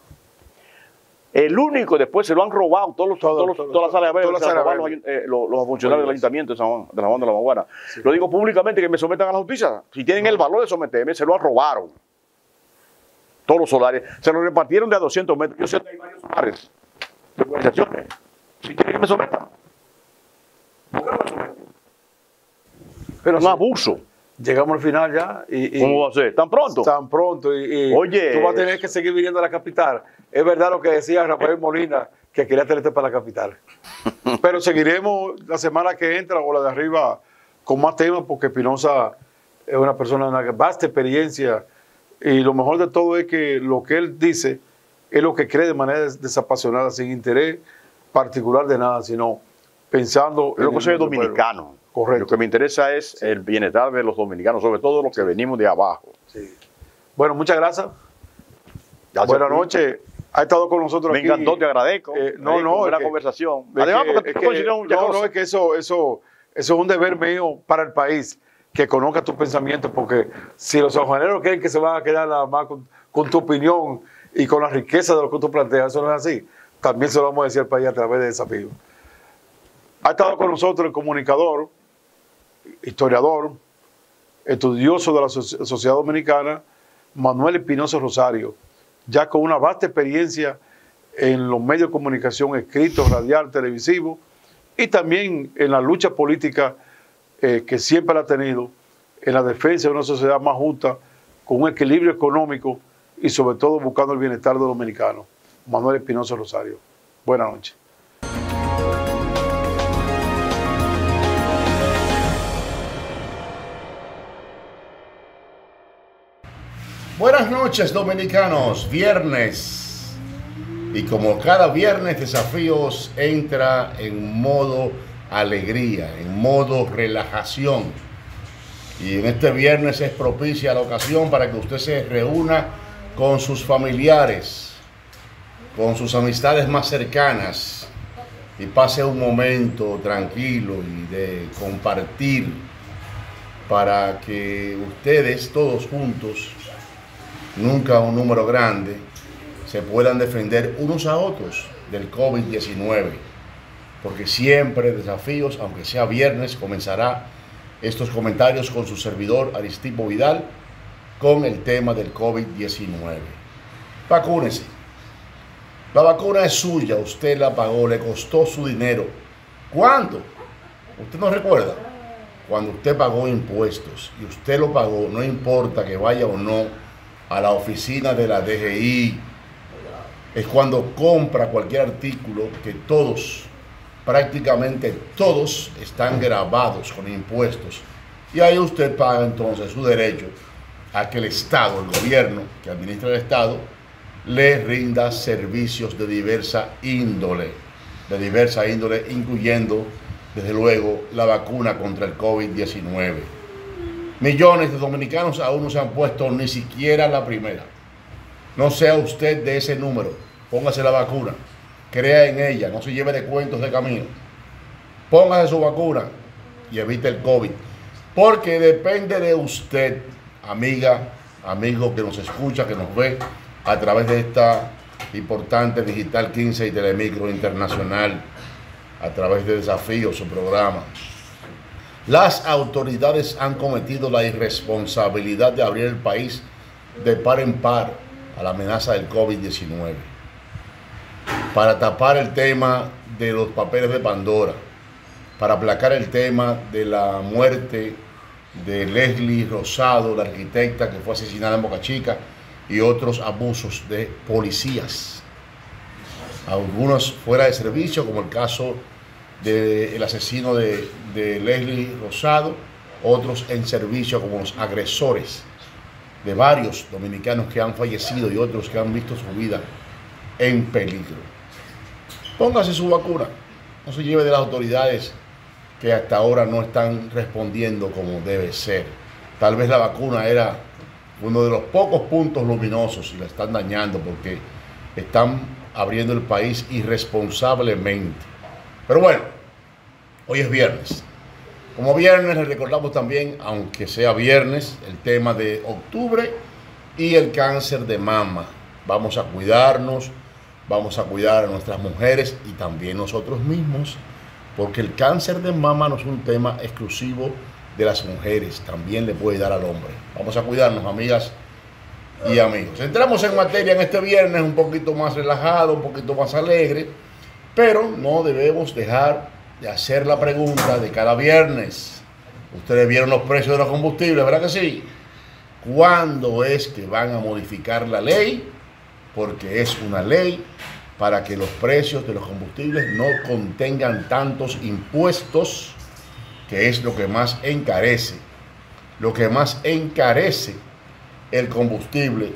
El único, después se lo han robado todos los, todo, todos los, todo, todas las áreas verdes, se las robaron los, eh, los, los funcionarios del ayuntamiento de San Juan, de San Juan de la Maguana. Sí. Lo digo públicamente, que me sometan a la justicia. Si tienen no. el valor de someterme, se lo robaron. Todos los solares. Se lo repartieron de a doscientos metros. Yo sé que hay varios pares de organizaciones. Si quieren que me sometan. ¿Por qué no me someten? Pero un sí. abuso. Llegamos al final ya. Y, y ¿Cómo va a ser? ¿Tan pronto? Tan pronto. Y, y Oye. Tú vas a tener que seguir viniendo a la capital. Es verdad lo que decía Rafael Molina, que quería tenerte para la capital. Pero seguiremos la semana que entra o la de arriba con más temas, porque Espinosa es una persona de una vasta experiencia. Y lo mejor de todo es que lo que él dice es lo que cree de manera desapasionada, sin interés particular de nada, sino pensando... Yo que soy dominicano. Correcto. Lo que me interesa es sí. el bienestar de los dominicanos, sobre todo los que venimos de abajo. Sí. Bueno, muchas gracias. gracias Buenas noches. Ha estado con nosotros me aquí. Me encantó, te agradezco. Eh, no, no. Buena que, conversación. Además, que, porque es que, no, no, es que eso, eso, eso es un deber mío para el país, que conozca tus pensamientos, porque si los sanjuaneros creen que se van a quedar nada más con, con tu opinión y con la riqueza de lo que tú planteas, eso no es así. También se lo vamos a decir al país a través de Desafío. Ha estado con nosotros el comunicador, historiador, estudioso de la sociedad dominicana, Manuel Espinosa Rosario, ya con una vasta experiencia en los medios de comunicación escrito, radial, televisivo, y también en la lucha política eh, que siempre ha tenido en la defensa de una sociedad más justa, con un equilibrio económico y sobre todo buscando el bienestar de los dominicanos. Manuel Espinosa Rosario. Buenas noches. Buenas noches, dominicanos. Viernes. Y como cada viernes, Desafíos entra en modo alegría, en modo relajación. Y en este viernes es propicia la ocasión para que usted se reúna con sus familiares, con sus amistades más cercanas y pase un momento tranquilo y de compartir, para que ustedes todos juntos, nunca un número grande, se puedan defender unos a otros del COVID diecinueve, porque siempre Desafíos, aunque sea viernes, comenzará estos comentarios con su servidor Aristipo Vidal con el tema del COVID diecinueve. Vacúnese. La vacuna es suya, usted la pagó, le costó su dinero. ¿Cuándo? ¿Usted no recuerda? Cuando usted pagó impuestos y usted lo pagó, no importa que vaya o no a la oficina de la D G I, es cuando compra cualquier artículo que todos, prácticamente todos, están grabados con impuestos. Y ahí usted paga entonces su derecho a que el Estado, el gobierno que administra el Estado, le rinda servicios de diversa índole, de diversa índole, incluyendo, desde luego, la vacuna contra el COVID diecinueve. Millones de dominicanos aún no se han puesto ni siquiera la primera. No sea usted de ese número, póngase la vacuna, crea en ella, no se lleve de cuentos de camino. Póngase su vacuna y evite el COVID, porque depende de usted, amiga, amigo que nos escucha, que nos ve a través de esta importante Digital quince y Telemicro Internacional, a través de Desafío, su programa. Las autoridades han cometido la irresponsabilidad de abrir el país de par en par, a la amenaza del COVID diecinueve, para tapar el tema de los papeles de Pandora, para aplacar el tema de la muerte de Leslie Rosado, la arquitecta que fue asesinada en Boca Chica, y otros abusos de policías, algunos fuera de servicio, como el caso del asesino de, de Leslie Rosado, otros en servicio como los agresores de varios dominicanos que han fallecido y otros que han visto su vida en peligro. Póngase su vacuna, no se lleve de las autoridades que hasta ahora no están respondiendo como debe ser. Tal vez la vacuna era uno de los pocos puntos luminosos y la están dañando porque están abriendo el país irresponsablemente. Pero bueno, hoy es viernes. Como viernes les recordamos también, aunque sea viernes, el tema de octubre y el cáncer de mama. Vamos a cuidarnos, vamos a cuidar a nuestras mujeres y también nosotros mismos, porque el cáncer de mama no es un tema exclusivo de las mujeres, también le puede dar al hombre. Vamos a cuidarnos, amigas y amigos. Entramos en materia en este viernes un poquito más relajado, un poquito más alegre, pero no debemos dejar de hacer la pregunta de cada viernes. Ustedes vieron los precios de los combustibles, ¿verdad que sí? ¿Cuándo es que van a modificar la ley? Porque es una ley para que los precios de los combustibles no contengan tantos impuestos, que es lo que más encarece, lo que más encarece el combustible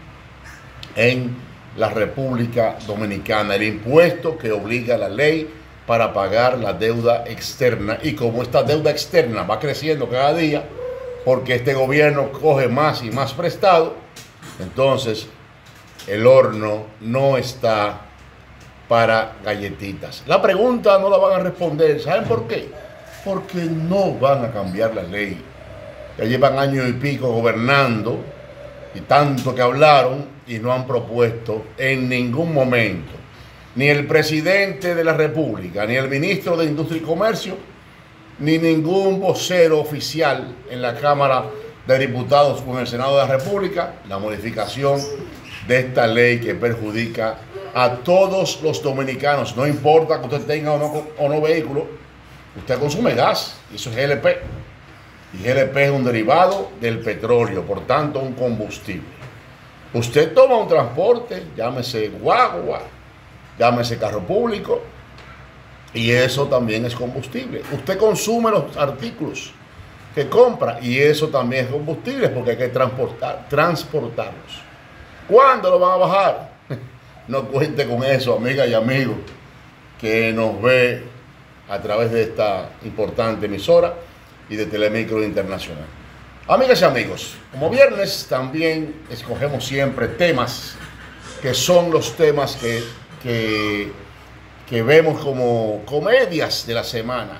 en la República Dominicana, el impuesto que obliga a la ley para pagar la deuda externa. Y como esta deuda externa va creciendo cada día, porque este gobierno coge más y más prestado, entonces el horno no está para galletitas. La pregunta no la van a responder, ¿saben por qué? Porque no van a cambiar la ley. Ya llevan año y pico gobernando y tanto que hablaron y no han propuesto en ningún momento, ni el presidente de la República, ni el ministro de Industria y Comercio, ni ningún vocero oficial en la Cámara de Diputados o en el Senado de la República, la modificación de esta ley que perjudica a todos los dominicanos. No importa que usted tenga o no, o no vehículo, usted consume gas, y eso es G L P. Y G L P es un derivado del petróleo, por tanto un combustible. Usted toma un transporte, llámese guagua, llámese carro público, y eso también es combustible. Usted consume los artículos que compra, y eso también es combustible, porque hay que transportar, transportarlos. ¿Cuándo lo van a bajar? No cuente con eso, amigas y amigos, que nos ve a través de esta importante emisora y de Telemicro Internacional. Amigas y amigos, como viernes también escogemos siempre temas que son los temas que, que, que vemos como comedias de la semana.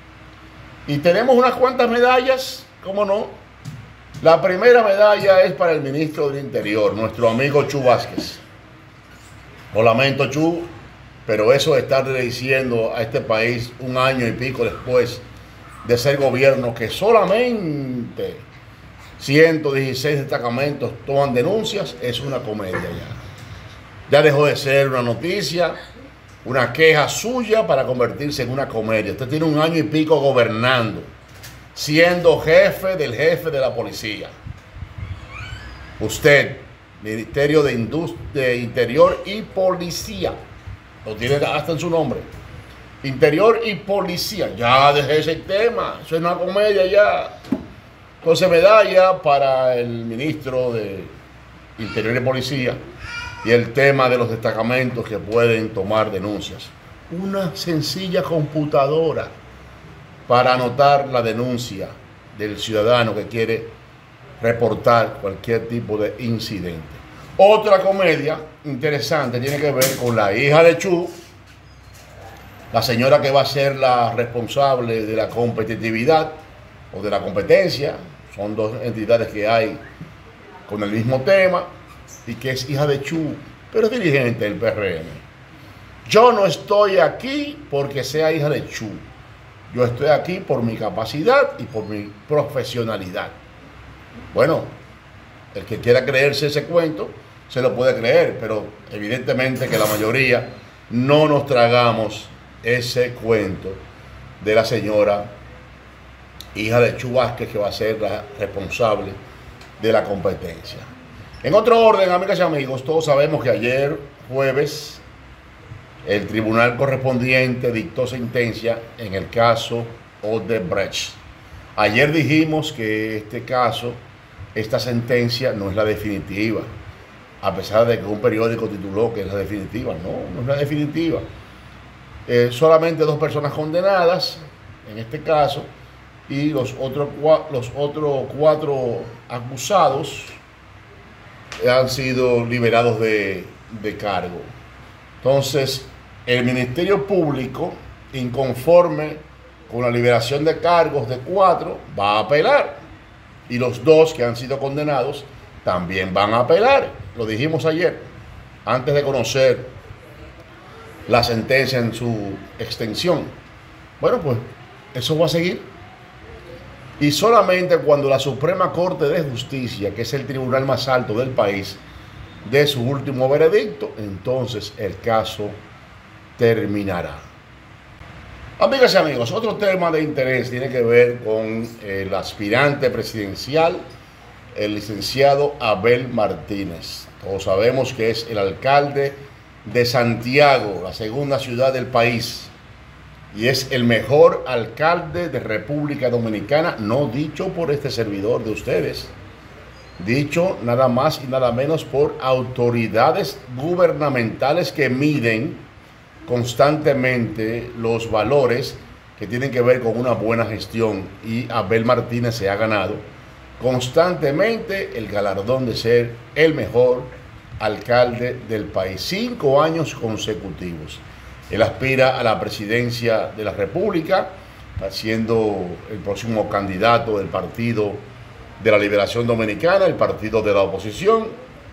Y tenemos unas cuantas medallas, ¿cómo no? La primera medalla es para el ministro del Interior, nuestro amigo Chu Vázquez. Lo lamento, Chu, pero eso de estarle diciendo a este país un año y pico después de ser gobierno que solamente ciento dieciséis destacamentos toman denuncias, es una comedia ya. Ya dejó de ser una noticia, una queja suya para convertirse en una comedia. Usted tiene un año y pico gobernando, siendo jefe del jefe de la policía. Usted, Ministerio de, Indust- de Interior y Policía, lo tiene hasta en su nombre. Interior y Policía, ya dejé ese tema, eso es una comedia ya. Entonces, medalla para el ministro de Interior y Policía y el tema de los destacamentos que pueden tomar denuncias. Una sencilla computadora para anotar la denuncia del ciudadano que quiere reportar cualquier tipo de incidente. Otra comedia interesante tiene que ver con la hija de Chu, la señora que va a ser la responsable de la competitividad o de la competencia. Son dos entidades que hay con el mismo tema y que es hija de Chu, pero es dirigente del P R M. Yo no estoy aquí porque sea hija de Chu. Yo estoy aquí por mi capacidad y por mi profesionalidad. Bueno, el que quiera creerse ese cuento, se lo puede creer, pero evidentemente que la mayoría no nos tragamos ese cuento de la señora hija de Chu Vázquez, que va a ser la responsable de la competencia. En otro orden, amigas y amigos, todos sabemos que ayer jueves el tribunal correspondiente dictó sentencia en el caso Odebrecht. Ayer dijimos que este caso, esta sentencia no es la definitiva, a pesar de que un periódico tituló que es la definitiva. No, no es la definitiva. Eh, solamente dos personas condenadas en este caso, y los otros los otros cuatro acusados han sido liberados de, de cargo. Entonces, el Ministerio Público, inconforme con la liberación de cargos de cuatro, va a apelar. Y los dos que han sido condenados también van a apelar. Lo dijimos ayer, antes de conocer la sentencia en su extensión. Bueno, pues eso va a seguir. Y solamente cuando la Suprema Corte de Justicia, que es el tribunal más alto del país, dé su último veredicto, entonces el caso terminará. Amigas y amigos, otro tema de interés tiene que ver con el aspirante presidencial, el licenciado Abel Martínez. Todos sabemos que es el alcalde de Santiago, la segunda ciudad del país, y es el mejor alcalde de República Dominicana, no dicho por este servidor de ustedes, dicho nada más y nada menos por autoridades gubernamentales que miden constantemente los valores que tienen que ver con una buena gestión, y Abel Martínez se ha ganado constantemente el galardón de ser el mejor alcalde del país, cinco años consecutivos. Él aspira a la presidencia de la República, siendo el próximo candidato del Partido de la Liberación Dominicana, el partido de la oposición,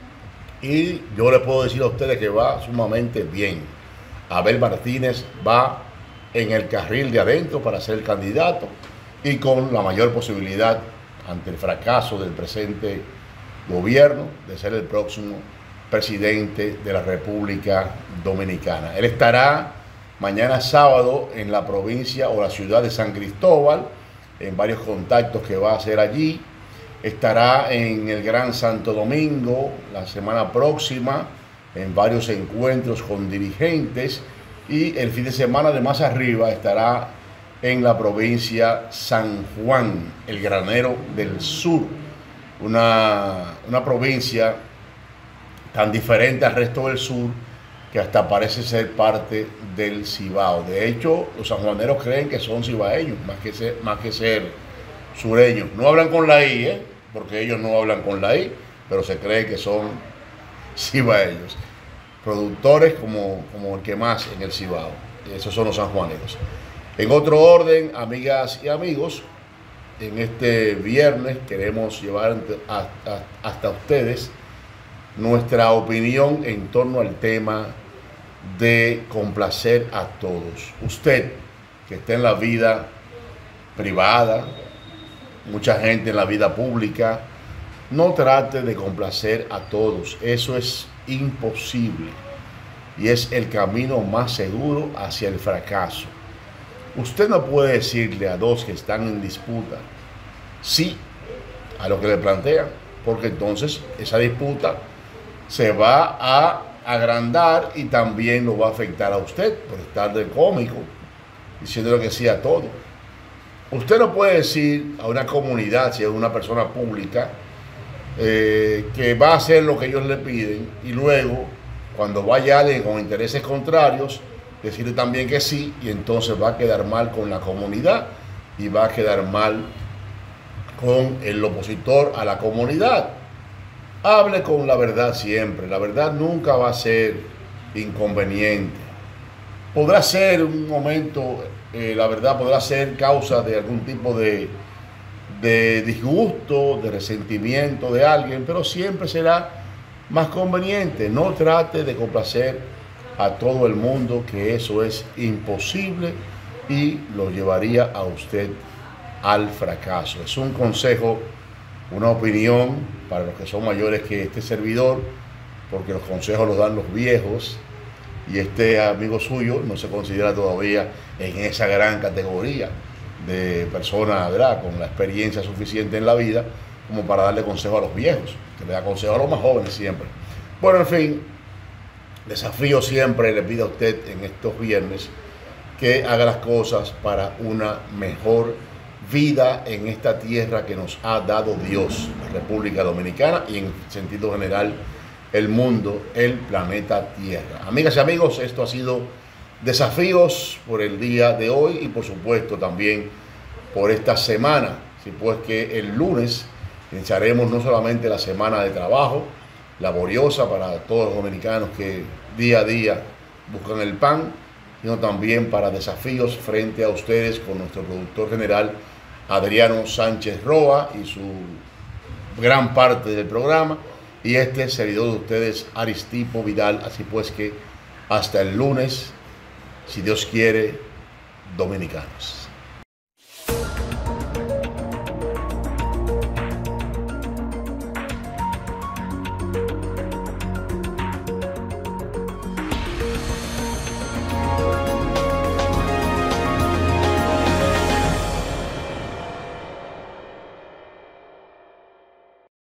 y yo les puedo decir a ustedes que va sumamente bien. Abel Martínez va en el carril de adentro para ser el candidato, y con la mayor posibilidad, ante el fracaso del presente gobierno, de ser el próximo presidente de la República Dominicana. Él estará mañana sábado en la provincia o la ciudad de San Cristóbal, en varios contactos que va a hacer allí. Estará en el Gran Santo Domingo la semana próxima, en varios encuentros con dirigentes, y el fin de semana de más arriba estará en la provincia San Juan, el Granero del Sur, una, una provincia tan diferente al resto del sur que hasta parece ser parte del Cibao. De hecho, los sanjuaneros creen que son cibaeños, más que ser, más que ser sureños. No hablan con la I, ¿eh? Porque ellos no hablan con la I, pero se cree que son cibaeños. Productores como, como el que más en el Cibao. Esos son los sanjuaneros. En otro orden, amigas y amigos, en este viernes queremos llevar hasta, hasta ustedes nuestra opinión en torno al tema de complacer a todos. Usted que está en la vida privada, mucha gente en la vida pública, no trate de complacer a todos. Eso es imposible y es el camino más seguro hacia el fracaso. Usted no puede decirle a dos que están en disputa sí a lo que le plantean, porque entonces esa disputa se va a agrandar y también lo va a afectar a usted por estar de cómico, diciéndole que sí a todo. Usted no puede decir a una comunidad, si es una persona pública, eh, que va a hacer lo que ellos le piden, y luego, cuando vaya alguien con intereses contrarios, decirle también que sí, y entonces va a quedar mal con la comunidad y va a quedar mal con el opositor a la comunidad. Hable con la verdad siempre. La verdad nunca va a ser inconveniente. Podrá ser un momento, eh, la verdad podrá ser causa de algún tipo de, de disgusto, de resentimiento de alguien, pero siempre será más conveniente. No trate de complacer a todo el mundo, que eso es imposible y lo llevaría a usted al fracaso. Es un consejo, una opinión para los que son mayores que este servidor, porque los consejos los dan los viejos y este amigo suyo no se considera todavía en esa gran categoría de persona, ¿verdad?, con la experiencia suficiente en la vida como para darle consejo a los viejos, que le da consejo a los más jóvenes siempre. Bueno, en fin, desafío siempre, le pido a usted en estos viernes que haga las cosas para una mejor vida en esta tierra que nos ha dado Dios, la República Dominicana y en sentido general el mundo, el planeta Tierra. Amigas y amigos, esto ha sido Desafíos por el día de hoy y por supuesto también por esta semana. Así pues que el lunes iniciaremos no solamente la semana de trabajo laboriosa para todos los dominicanos que día a día buscan el pan, sino también para desafíos frente a ustedes con nuestro productor general Adriano Sánchez Roa y su gran parte del programa, y este servidor de ustedes Aristipo Vidal. Así pues que hasta el lunes, si Dios quiere, dominicanos.